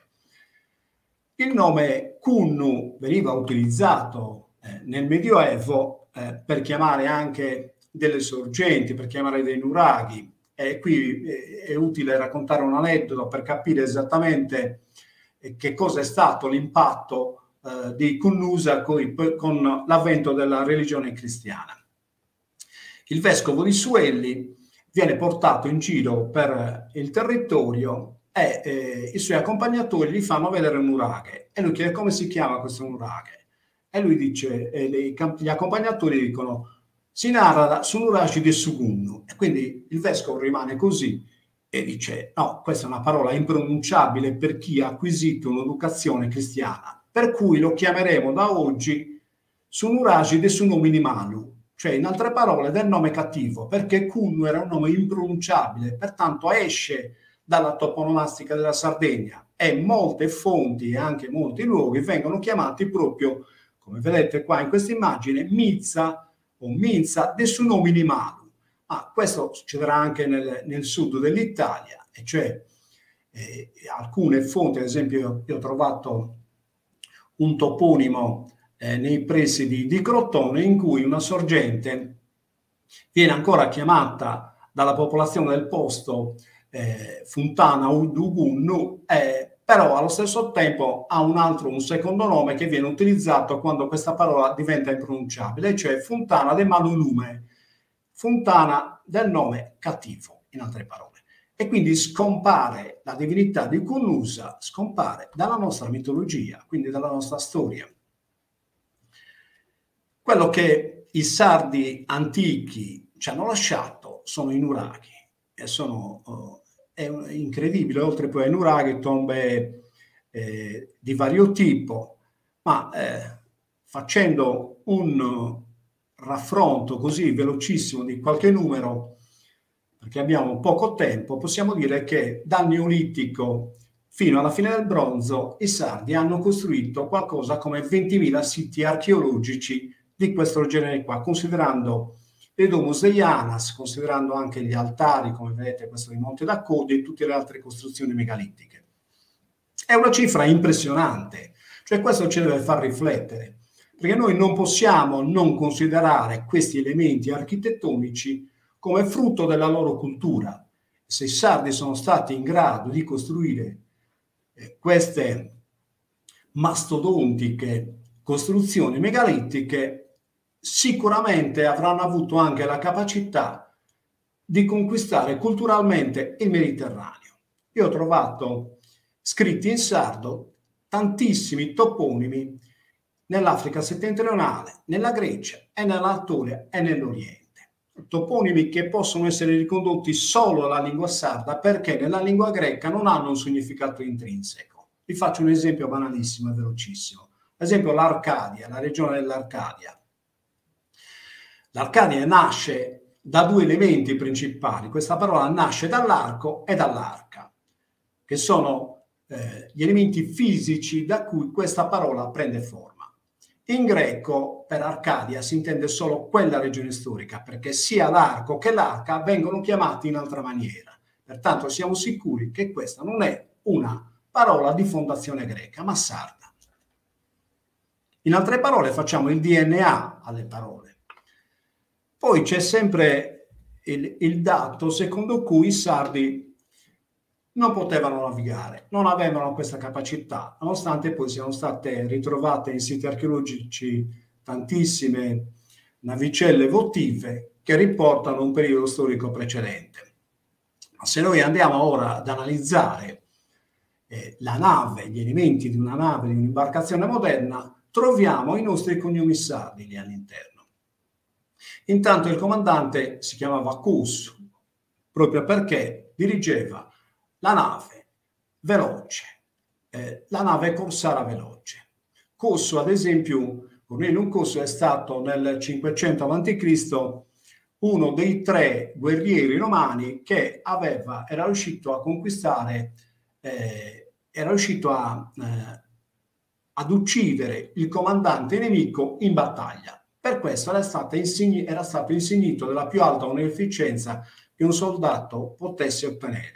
Il nome Cunnu veniva utilizzato eh, nel Medioevo eh, per chiamare anche delle sorgenti, per chiamare dei nuraghi. E qui eh, è utile raccontare un aneddoto per capire esattamente eh, che cosa è stato l'impatto eh, di Cunnusa con, con l'avvento della religione cristiana. Il vescovo di Suelli viene portato in giro per il territorio e eh, i suoi accompagnatori gli fanno vedere un nuraghe e lui chiede come si chiama questo nuraghe e lui dice, e gli, gli accompagnatori dicono si narra su nuragi di Sugunnu, e quindi il vescovo rimane così e dice no, questa è una parola impronunciabile per chi ha acquisito un'educazione cristiana, per cui lo chiameremo da oggi su nuragi di Sunomini Malu, cioè in altre parole del nome cattivo, perché Cunnu era un nome impronunciabile, pertanto esce dalla toponomastica della Sardegna e molte fonti e anche molti luoghi vengono chiamati proprio, come vedete qua in questa immagine, Mizza o Minza de Sunomini Malu. Ma questo succederà anche nel, nel sud dell'Italia, e cioè eh, alcune fonti, ad esempio io, io ho trovato un toponimo Eh, nei pressi di, di Crotone, in cui una sorgente viene ancora chiamata dalla popolazione del posto eh, Funtana Udugunnu, eh, però allo stesso tempo ha un altro, un secondo nome che viene utilizzato quando questa parola diventa impronunciabile, cioè Funtana de Malulume, Funtana del nome cattivo, in altre parole. E quindi scompare la divinità di Cunnusa, scompare dalla nostra mitologia, quindi dalla nostra storia. Quello che i sardi antichi ci hanno lasciato sono i nuraghi, e sono uh, è incredibile, oltre poi ai nuraghi, tombe eh, di vario tipo, ma eh, facendo un uh, raffronto così velocissimo di qualche numero, perché abbiamo poco tempo, possiamo dire che dal Neolitico fino alla fine del Bronzo i sardi hanno costruito qualcosa come ventimila siti archeologici di questo genere qua, considerando le Domus dei Janas, considerando anche gli altari, come vedete questo di Monte d'Accodi e tutte le altre costruzioni megalitiche. È una cifra impressionante, cioè questo ci deve far riflettere, perché noi non possiamo non considerare questi elementi architettonici come frutto della loro cultura. Se i sardi sono stati in grado di costruire eh, queste mastodontiche costruzioni megalitiche, sicuramente avranno avuto anche la capacità di conquistare culturalmente il Mediterraneo. Io ho trovato scritti in sardo tantissimi toponimi nell'Africa settentrionale, nella Grecia e nell'Anatolia e nell'Oriente. Toponimi che possono essere ricondotti solo alla lingua sarda perché nella lingua greca non hanno un significato intrinseco. Vi faccio un esempio banalissimo e velocissimo. Ad esempio l'Arcadia, la regione dell'Arcadia. L'Arcadia nasce da due elementi principali. Questa parola nasce dall'arco e dall'arca, che sono eh, gli elementi fisici da cui questa parola prende forma. In greco per Arcadia si intende solo quella regione storica, perché sia l'arco che l'arca vengono chiamati in altra maniera. Pertanto siamo sicuri che questa non è una parola di fondazione greca, ma sarda. In altre parole, facciamo il D N A alle parole. Poi c'è sempre il, il dato secondo cui i sardi non potevano navigare, non avevano questa capacità, nonostante poi siano state ritrovate in siti archeologici tantissime navicelle votive che riportano un periodo storico precedente. Ma se noi andiamo ora ad analizzare eh, la nave, gli elementi di una nave, di un'imbarcazione moderna, troviamo i nostri cognomi sardi lì all'interno. Intanto il comandante si chiamava Cus, proprio perché dirigeva la nave veloce, eh, la nave corsara veloce. Cosso, ad esempio, Cornelius Cosso è stato nel cinquecento avanti Cristo uno dei tre guerrieri romani che aveva, era riuscito a conquistare, eh, era riuscito a, eh, ad uccidere il comandante nemico in battaglia. Per questo era stato, insegni, era stato insignito della più alta onorificenza che un soldato potesse ottenere.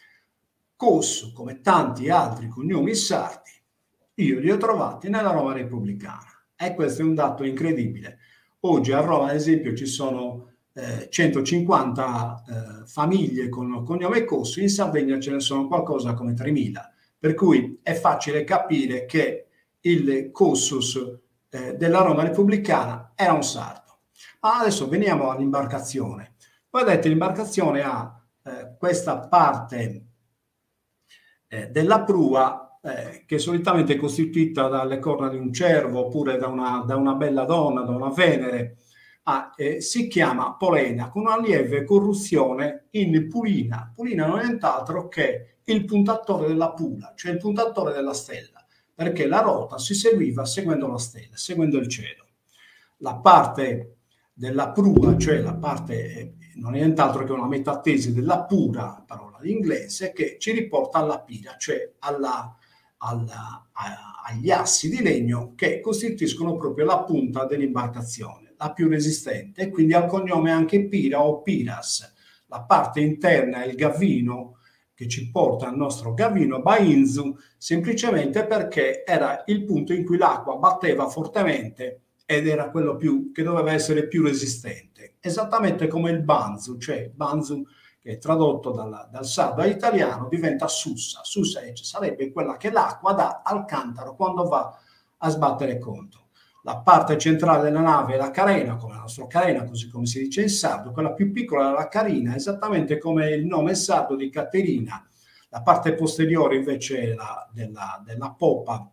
Cosso, come tanti altri cognomi sardi, io li ho trovati nella Roma repubblicana. E questo è un dato incredibile. Oggi a Roma, ad esempio, ci sono eh, centocinquanta eh, famiglie con cognome Cosso, in Sardegna ce ne sono qualcosa come tremila. Per cui è facile capire che il Cossus eh, della Roma repubblicana era un sardo. Ma adesso veniamo all'imbarcazione. Vedete, l'imbarcazione ha eh, questa parte eh, della prua Eh, che solitamente è costituita dalle corna di un cervo oppure da una, da una bella donna, da una Venere, ah, eh, si chiama polena, con una lieve corruzione in pulina. Pulina non è nient'altro che il puntatore della pula, cioè il puntatore della stella, perché la rota si seguiva seguendo la stella, seguendo il cielo. La parte della prua, cioè la parte, eh, non è nient'altro che una metatesi della pura, parola inglese, che ci riporta alla pira, cioè alla Alla, a, agli assi di legno che costituiscono proprio la punta dell'imbarcazione, la più resistente, e quindi al cognome anche Pira o Piras. La parte interna è il gavino che ci porta al nostro gavino Bainzu, semplicemente perché era il punto in cui l'acqua batteva fortemente ed era quello più, che doveva essere più resistente, esattamente come il Banzu, cioè Banzu che tradotto dal, dal sardo all'italiano diventa sussa. Sussa sarebbe quella che l'acqua dà al cantaro quando va a sbattere contro. La parte centrale della nave è la carena, come la nostra carena, così come si dice in sardo. Quella più piccola è la carina, esattamente come il nome sardo di Caterina. La parte posteriore invece la, della, della poppa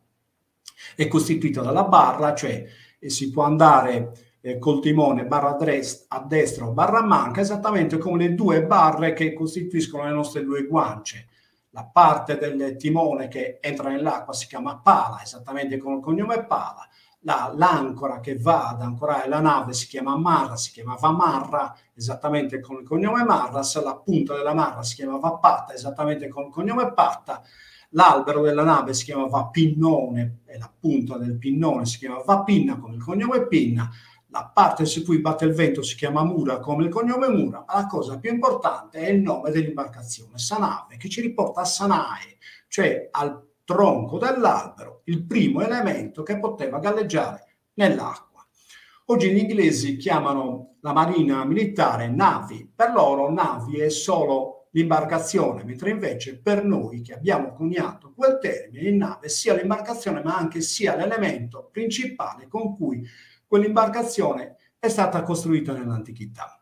è costituita dalla barra, cioè si può andare Eh, col timone barra a destra o barra a manca, esattamente come le due barre che costituiscono le nostre due guance. La parte del timone che entra nell'acqua si chiama pala, esattamente come il cognome pala. La, l'ancora che va ad ancorare la nave si chiama marra, si chiamava marra, esattamente come il cognome marras. La punta della marra si chiamava patta, esattamente come il cognome patta. L'albero della nave si chiamava pinnone e la punta del pinnone si chiamava pinna, come il cognome pinna. La parte su cui batte il vento si chiama mura, come il cognome mura, ma la cosa più importante è il nome dell'imbarcazione, Sanave, che ci riporta a Sanae, cioè al tronco dell'albero, il primo elemento che poteva galleggiare nell'acqua. Oggi gli inglesi chiamano la marina militare navi, per loro navi è solo l'imbarcazione, mentre invece per noi che abbiamo coniato quel termine in nave sia l'imbarcazione ma anche sia l'elemento principale con cui quell'imbarcazione è stata costruita nell'antichità.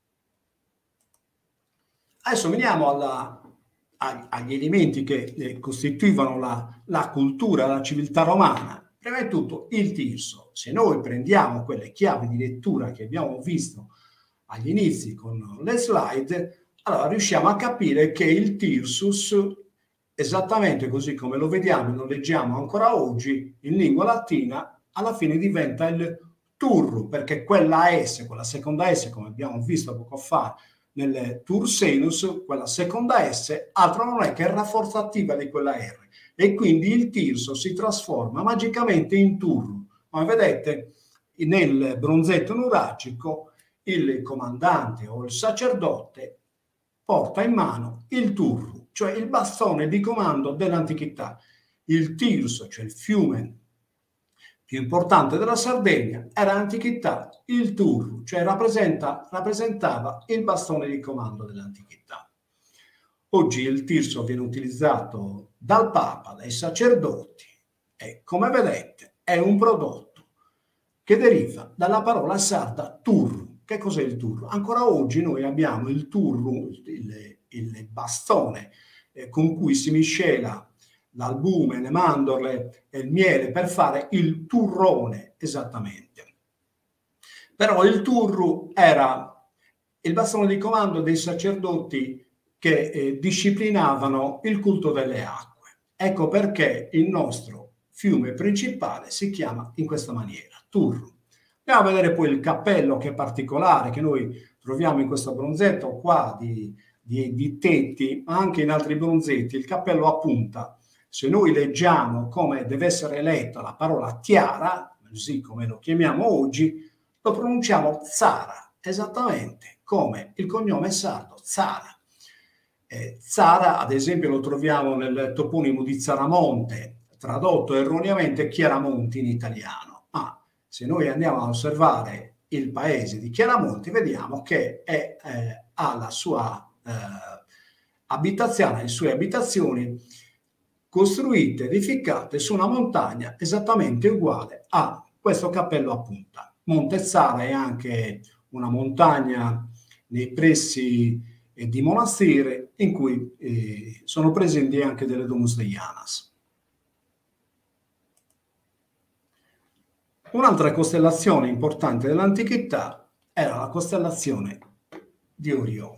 Adesso veniamo alla, agli elementi che eh, costituivano la, la cultura, la civiltà romana. Prima di tutto il tirso. Se noi prendiamo quelle chiavi di lettura che abbiamo visto agli inizi con le slide, allora riusciamo a capire che il tirsus, esattamente così come lo vediamo e lo leggiamo ancora oggi in lingua latina, alla fine diventa il turru, perché quella S, quella seconda S, come abbiamo visto poco fa nel Tursenus, quella seconda S, altro non è che rafforzativa di quella R, e quindi il tirso si trasforma magicamente in turru. Come vedete, nel bronzetto nuragico, il comandante o il sacerdote porta in mano il turru, cioè il bastone di comando dell'antichità. Il tirso, cioè il fiume più importante della Sardegna, era l'antichità, il turru, cioè rappresenta, rappresentava il bastone di comando dell'antichità. Oggi il tirso viene utilizzato dal Papa, dai sacerdoti e, come vedete, è un prodotto che deriva dalla parola sarda turru. Che cos'è il turru? Ancora oggi noi abbiamo il turru, il, il bastone eh, con cui si miscela l'albume, le mandorle e il miele per fare il turrone, esattamente. Però il turru era il bastone di comando dei sacerdoti che eh, disciplinavano il culto delle acque. Ecco perché il nostro fiume principale si chiama in questa maniera, Turru. Andiamo a vedere poi il cappello, che è particolare, che noi troviamo in questo bronzetto qua di, di, di tetti, ma anche in altri bronzetti, il cappello a punta. Se noi leggiamo come deve essere letta la parola tiara, così come lo chiamiamo oggi, lo pronunciamo Zara, esattamente come il cognome sardo, Zara. Eh, Zara, ad esempio, lo troviamo nel toponimo di Zaramonte, tradotto erroneamente Chiaramonti in italiano. Ma se noi andiamo a osservare il paese di Chiaramonti, vediamo che è, eh, ha la sua eh, abitazione, le sue abitazioni costruite, edificate su una montagna esattamente uguale a questo cappello a punta. Monte Zara è anche una montagna nei pressi eh, di monasteri in cui eh, sono presenti anche delle Domus Deianas. Un'altra costellazione importante dell'antichità era la costellazione di Orione.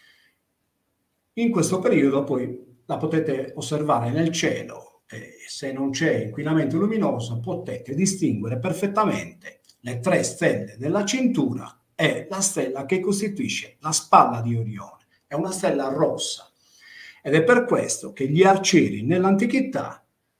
In questo periodo poi la potete osservare nel cielo e se non c'è inquinamento luminoso potete distinguere perfettamente le tre stelle della cintura e la stella che costituisce la spalla di Orione. È una stella rossa ed è per questo che gli arcieri nell'antichità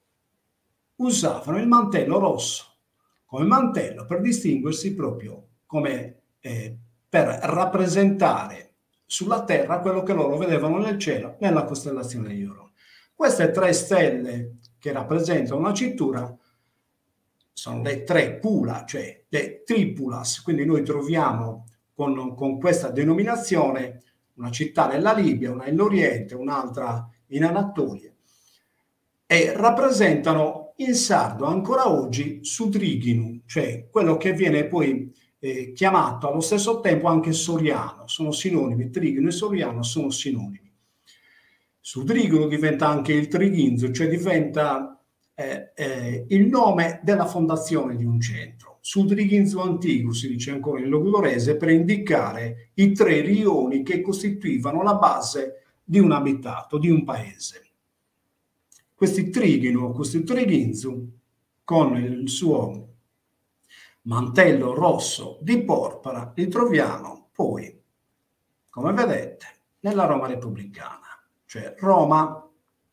usavano il mantello rosso come mantello per distinguersi proprio come eh, per rappresentare sulla terra quello che loro vedevano nel cielo nella costellazione di Orione. Queste tre stelle che rappresentano una cintura sono le tre pula, cioè le tripulas, quindi noi troviamo con, con questa denominazione una città nella Libia, una in Oriente, un'altra in Anatolia, e rappresentano in sardo ancora oggi Sudriginu, cioè quello che viene poi eh, chiamato allo stesso tempo anche Soriano, sono sinonimi, Trigino e Soriano sono sinonimi. Sudriginu diventa anche il Trighinzo, cioè diventa eh, eh, il nome della fondazione di un centro. Sudrighinzo antico si dice ancora in logudorese per indicare i tre rioni che costituivano la base di un abitato, di un paese. Questi Trigino, questo Trighinzo, con il suo mantello rosso di porpora, li troviamo poi, come vedete, nella Roma repubblicana. Cioè Roma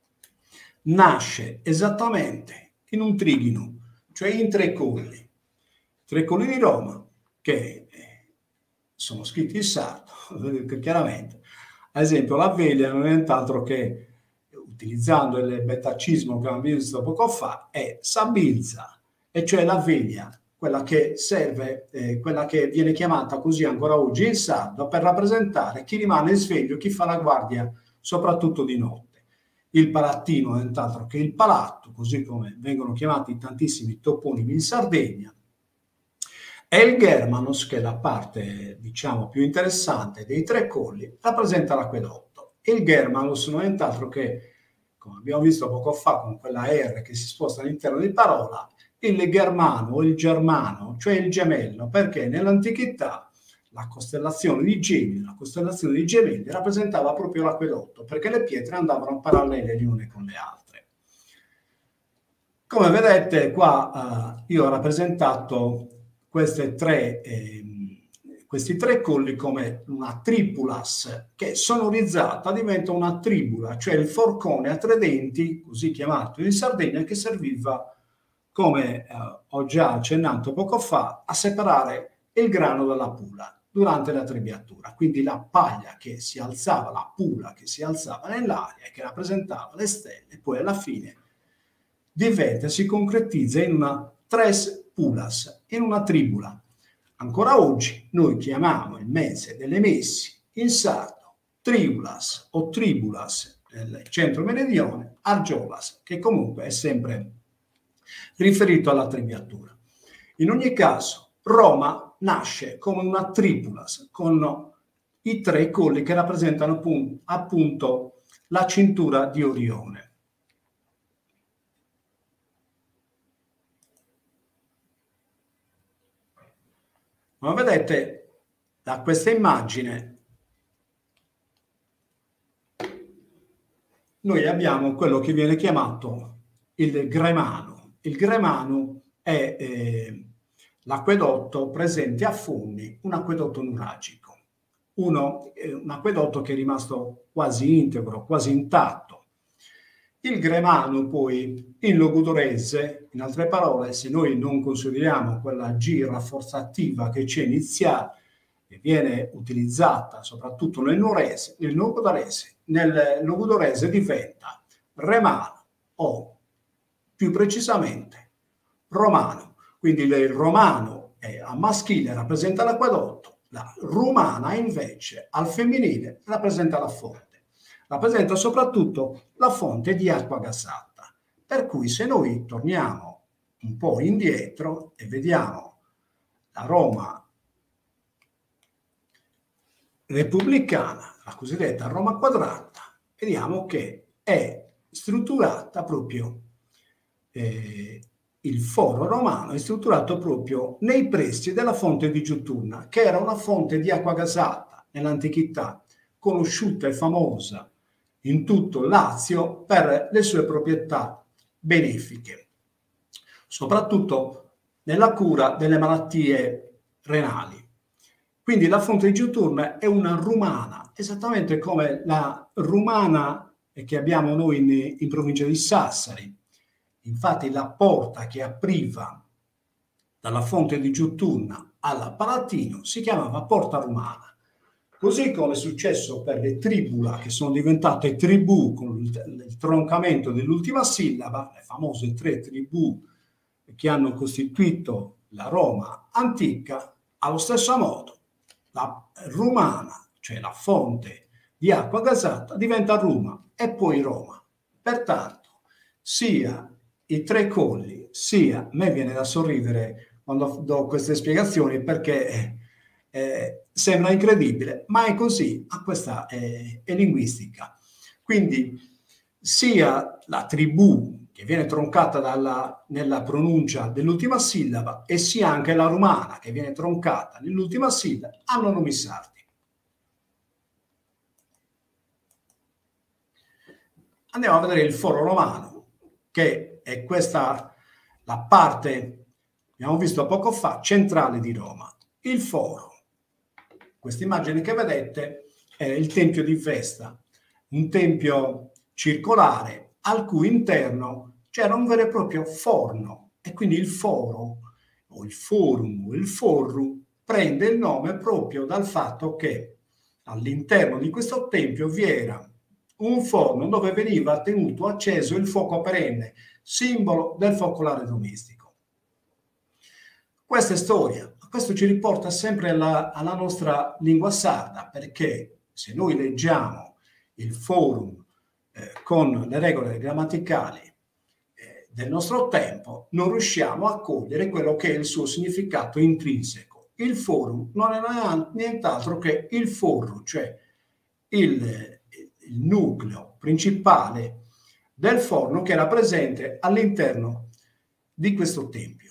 nasce esattamente in un trigino, cioè in tre colli. Tre colli di Roma che sono scritti in sardo, chiaramente. Ad esempio la veglia non è nient'altro che, utilizzando il betacismo che abbiamo visto poco fa, è Sabilza, e cioè la veglia, quella che serve, eh, quella che viene chiamata così ancora oggi in sardo per rappresentare chi rimane sveglio, chi fa la guardia, soprattutto di notte. Il palattino è nient'altro che il palatto, così come vengono chiamati tantissimi toponimi in Sardegna, e il Germanos, che è la parte, diciamo, più interessante dei tre colli, rappresenta l'acquedotto. Il Germanos non è nient'altro che, come abbiamo visto poco fa con quella R che si sposta all'interno di parola, il germano o il germano, cioè il gemello, perché nell'antichità la costellazione di Gemini, la costellazione di Gemelli rappresentava proprio l'acquedotto, perché le pietre andavano parallele le une con le altre. Come vedete qua uh, io ho rappresentato queste tre, eh, questi tre colli come una tripulas che sonorizzata diventa una tribula, cioè il forcone a tre denti, così chiamato in Sardegna, che serviva, come eh, ho già accennato poco fa, a separare il grano dalla pula durante la trebbiatura. Quindi la paglia che si alzava, la pula che si alzava nell'aria e che rappresentava le stelle, poi alla fine diventa, si concretizza in una tres pulas, in una tribula. Ancora oggi noi chiamiamo il mese delle messi in sardo tribulas o tribulas nel centro-meridione, argiolas, che comunque è sempre riferito all'abbreviatura. In ogni caso, Roma nasce come una tribulas, con i tre colli che rappresentano appunto, appunto la cintura di Orione. Come vedete da questa immagine, noi abbiamo quello che viene chiamato il Gremano. Il Gremano è eh, l'acquedotto presente a Fondi, un acquedotto nuragico, uno, eh, un acquedotto che è rimasto quasi integro, quasi intatto. Il Gremano poi in logudorese, in altre parole, se noi non consideriamo quella G rafforzativa che c'è iniziale, che viene utilizzata soprattutto nel nuorese, nel logudorese, nel logudorese diventa Remano o più precisamente Romano. Quindi il romano è a maschile rappresenta l'acquedotto, la rumana invece al femminile rappresenta la fonte. Rappresenta soprattutto la fonte di acqua gasata. Per cui se noi torniamo un po' indietro e vediamo la Roma repubblicana, la cosiddetta Roma quadrata, vediamo che è strutturata proprio, eh, il foro romano è strutturato proprio nei pressi della fonte di Giuturna, che era una fonte di acqua gasata nell'antichità, conosciuta e famosa in tutto il Lazio per le sue proprietà benefiche, soprattutto nella cura delle malattie renali. Quindi la fonte di Giuturna è una rumana, esattamente come la rumana che abbiamo noi in, in provincia di Sassari. Infatti la porta che apriva dalla fonte di Giuturna al Palatino si chiamava Porta Rumana. Così come è successo per le tribula, che sono diventate tribù con il, il troncamento dell'ultima sillaba, le famose tre tribù che hanno costituito la Roma antica, allo stesso modo la rumana, cioè la fonte di acqua gasata, diventa Ruma e poi Roma. Pertanto, sia i tre colli, sia, a me viene da sorridere quando do queste spiegazioni perché eh, sembra incredibile, ma è così, ma questa è, è linguistica. Quindi sia la tribù che viene troncata dalla, nella pronuncia dell'ultima sillaba e sia anche la rumana che viene troncata nell'ultima sillaba hanno nomi sardi. Andiamo a vedere il foro romano, che è questa la parte, abbiamo visto poco fa, centrale di Roma. Il foro, questa immagine che vedete è il Tempio di Vesta, un tempio circolare al cui interno c'era un vero e proprio forno, e quindi il foro o il forum o il forru prende il nome proprio dal fatto che all'interno di questo tempio vi era un forno dove veniva tenuto acceso il fuoco perenne, simbolo del focolare domestico. Questa è storia, questo ci riporta sempre alla, alla nostra lingua sarda, perché se noi leggiamo il forum eh, con le regole grammaticali eh, del nostro tempo, non riusciamo a cogliere quello che è il suo significato intrinseco. Il forum non è nient'altro che il forro, cioè il, il nucleo principale del forno che era presente all'interno di questo tempio.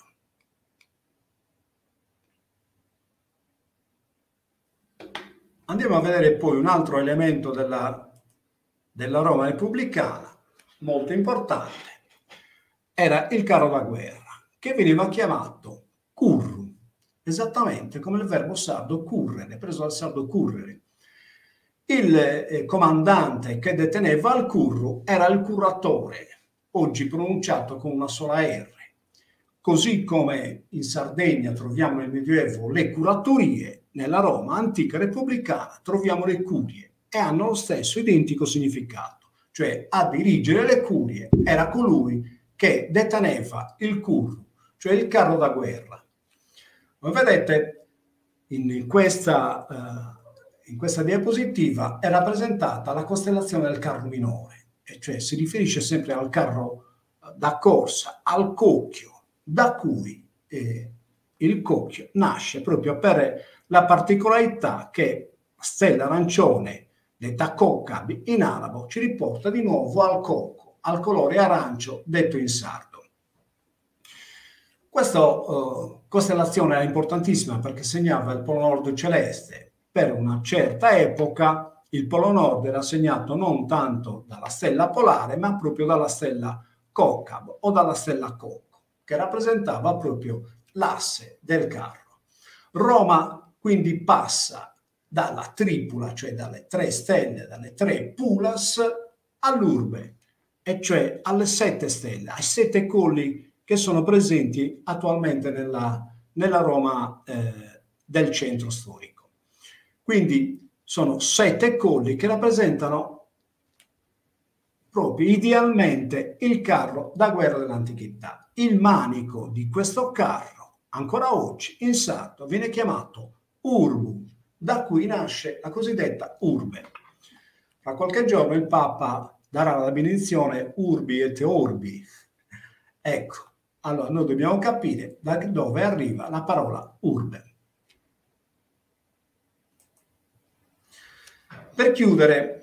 Andiamo a vedere poi un altro elemento della, della Roma repubblicana, molto importante, era il carro da guerra, che veniva chiamato curru, esattamente come il verbo sardo currere, preso dal sardo currere. Il eh, comandante che deteneva il curru era il curatore, oggi pronunciato con una sola R. Così come in Sardegna troviamo nel Medioevo le curatorie, nella Roma antica repubblicana troviamo le curie e hanno lo stesso identico significato, cioè a dirigere le curie era colui che deteneva il curru, cioè il carro da guerra. Come vedete in questa, uh, in questa diapositiva è rappresentata la costellazione del carro minore, e cioè si riferisce sempre al carro da corsa, al cocchio, da cui eh, il cocchio nasce proprio per la particolarità che la stella arancione, detta Coccabi in arabo, ci riporta di nuovo al cocco, al colore arancio detto in sardo. Questa uh, costellazione era importantissima perché segnava il polo nord celeste. Per una certa epoca il polo nord era segnato non tanto dalla stella polare, ma proprio dalla stella Coccab o dalla stella Cocco, che rappresentava proprio l'asse del carro. Roma quindi passa dalla tripula, cioè dalle tre stelle, dalle tre pulas, all'urbe, e cioè alle sette stelle, ai sette colli che sono presenti attualmente nella, nella Roma eh, del centro storico. Quindi sono sette colli che rappresentano proprio idealmente il carro da guerra dell'antichità. Il manico di questo carro, ancora oggi in sardo, viene chiamato urbu, da cui nasce la cosiddetta urbe. Fra qualche giorno il Papa darà la benedizione urbi et orbi. Ecco, allora noi dobbiamo capire da dove arriva la parola urbe. Per chiudere,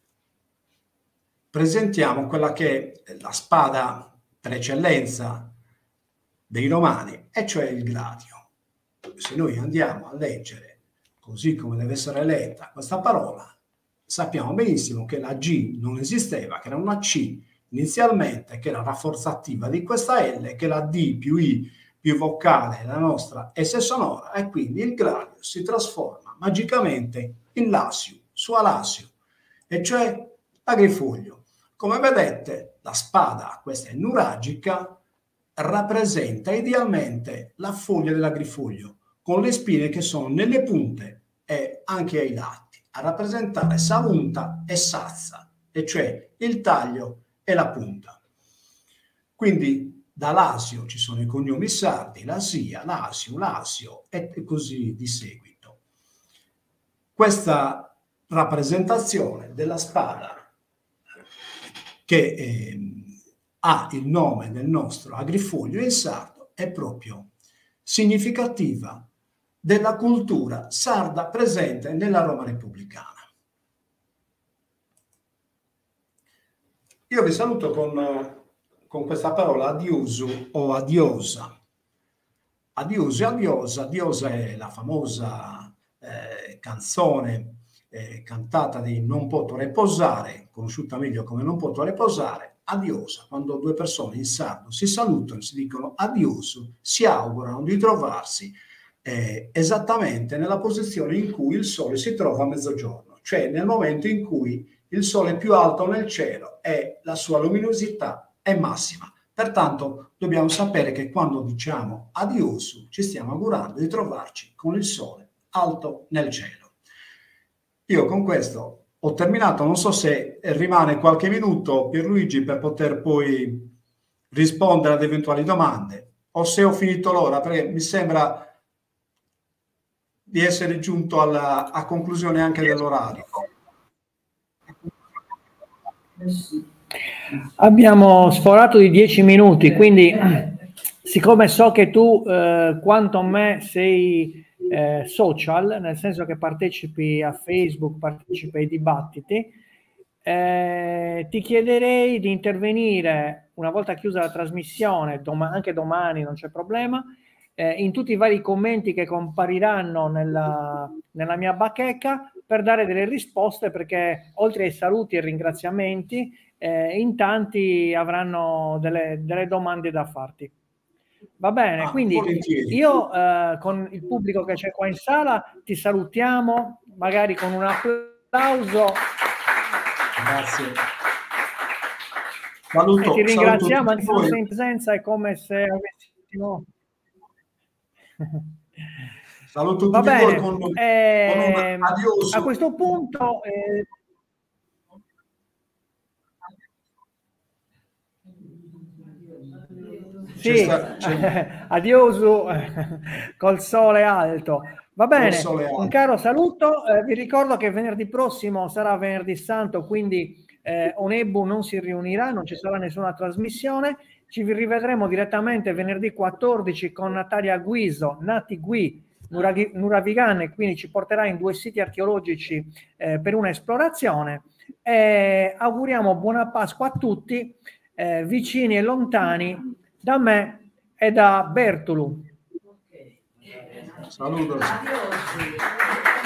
presentiamo quella che è la spada per eccellenza dei romani, e cioè il gladio. Se noi andiamo a leggere così come deve essere letta questa parola, sappiamo benissimo che la G non esisteva, che era una C inizialmente, che era rafforzativa di questa L, che la D più I più vocale, la nostra S sonora, e quindi il gladio si trasforma magicamente in lasio, su alasio, e cioè agrifoglio. Come vedete, la spada, questa è nuragica, rappresenta idealmente la foglia dell'agrifoglio, con le spine che sono nelle punte e anche ai lati, a rappresentare savunta e sazza, e cioè il taglio e la punta. Quindi da Lasio ci sono i cognomi sardi, Lasia, Lasio, Lasio e così di seguito. Questa rappresentazione della spada che eh, ha il nome del nostro agrifoglio in sardo è proprio significativa della cultura sarda presente nella Roma repubblicana. Io vi saluto con, con questa parola adiusu o adiosa. Adiusu e adiosa. Adiosa è la famosa eh, canzone eh, cantata di Non poto riposare, conosciuta meglio come Non poto riposare. Adiosa, quando due persone in sardo si salutano, si dicono adiosu, si augurano di trovarsi eh, esattamente nella posizione in cui il sole si trova a mezzogiorno, cioè nel momento in cui il sole è più alto nel cielo e la sua luminosità è massima. Pertanto dobbiamo sapere che quando diciamo adiosu ci stiamo augurando di trovarci con il sole alto nel cielo. Io con questo ho terminato, non so se rimane qualche minuto, Pierluigi, per poter poi rispondere ad eventuali domande, o se ho finito l'ora, perché mi sembra di essere giunto alla, a conclusione anche dell'orario. Abbiamo sforato di dieci minuti, quindi siccome so che tu, eh, quanto a me, sei eh, social, nel senso che partecipi a Facebook, partecipi ai dibattiti, eh, ti chiederei di intervenire una volta chiusa la trasmissione, dom- anche domani non c'è problema, eh, in tutti i vari commenti che compariranno nella, nella mia bacheca, per dare delle risposte, perché oltre ai saluti e ringraziamenti, eh, in tanti avranno delle, delle domande da farti. Va bene, Ah, quindi volentieri. io eh, con il pubblico che c'è qua in sala ti salutiamo, magari con un applauso. Grazie. Saluto, e ti ringraziamo, saluto anche se non sei in presenza, è come se avessimo... Saluto Va tutti bene, voi con, con eh, un adioso. a questo punto... Eh, sì, adioso col sole alto. Va bene, un caro saluto, eh, vi ricordo che venerdì prossimo sarà venerdì santo, quindi eh, Onebu non si riunirà, non ci sarà nessuna trasmissione, ci rivedremo direttamente venerdì quattordici con Natalia Guiso, Nati Gui, Nuravigan, e quindi ci porterà in due siti archeologici eh, per un'esplorazione. E auguriamo buona Pasqua a tutti, eh, vicini e lontani, da me e da Bertolu. Saludos.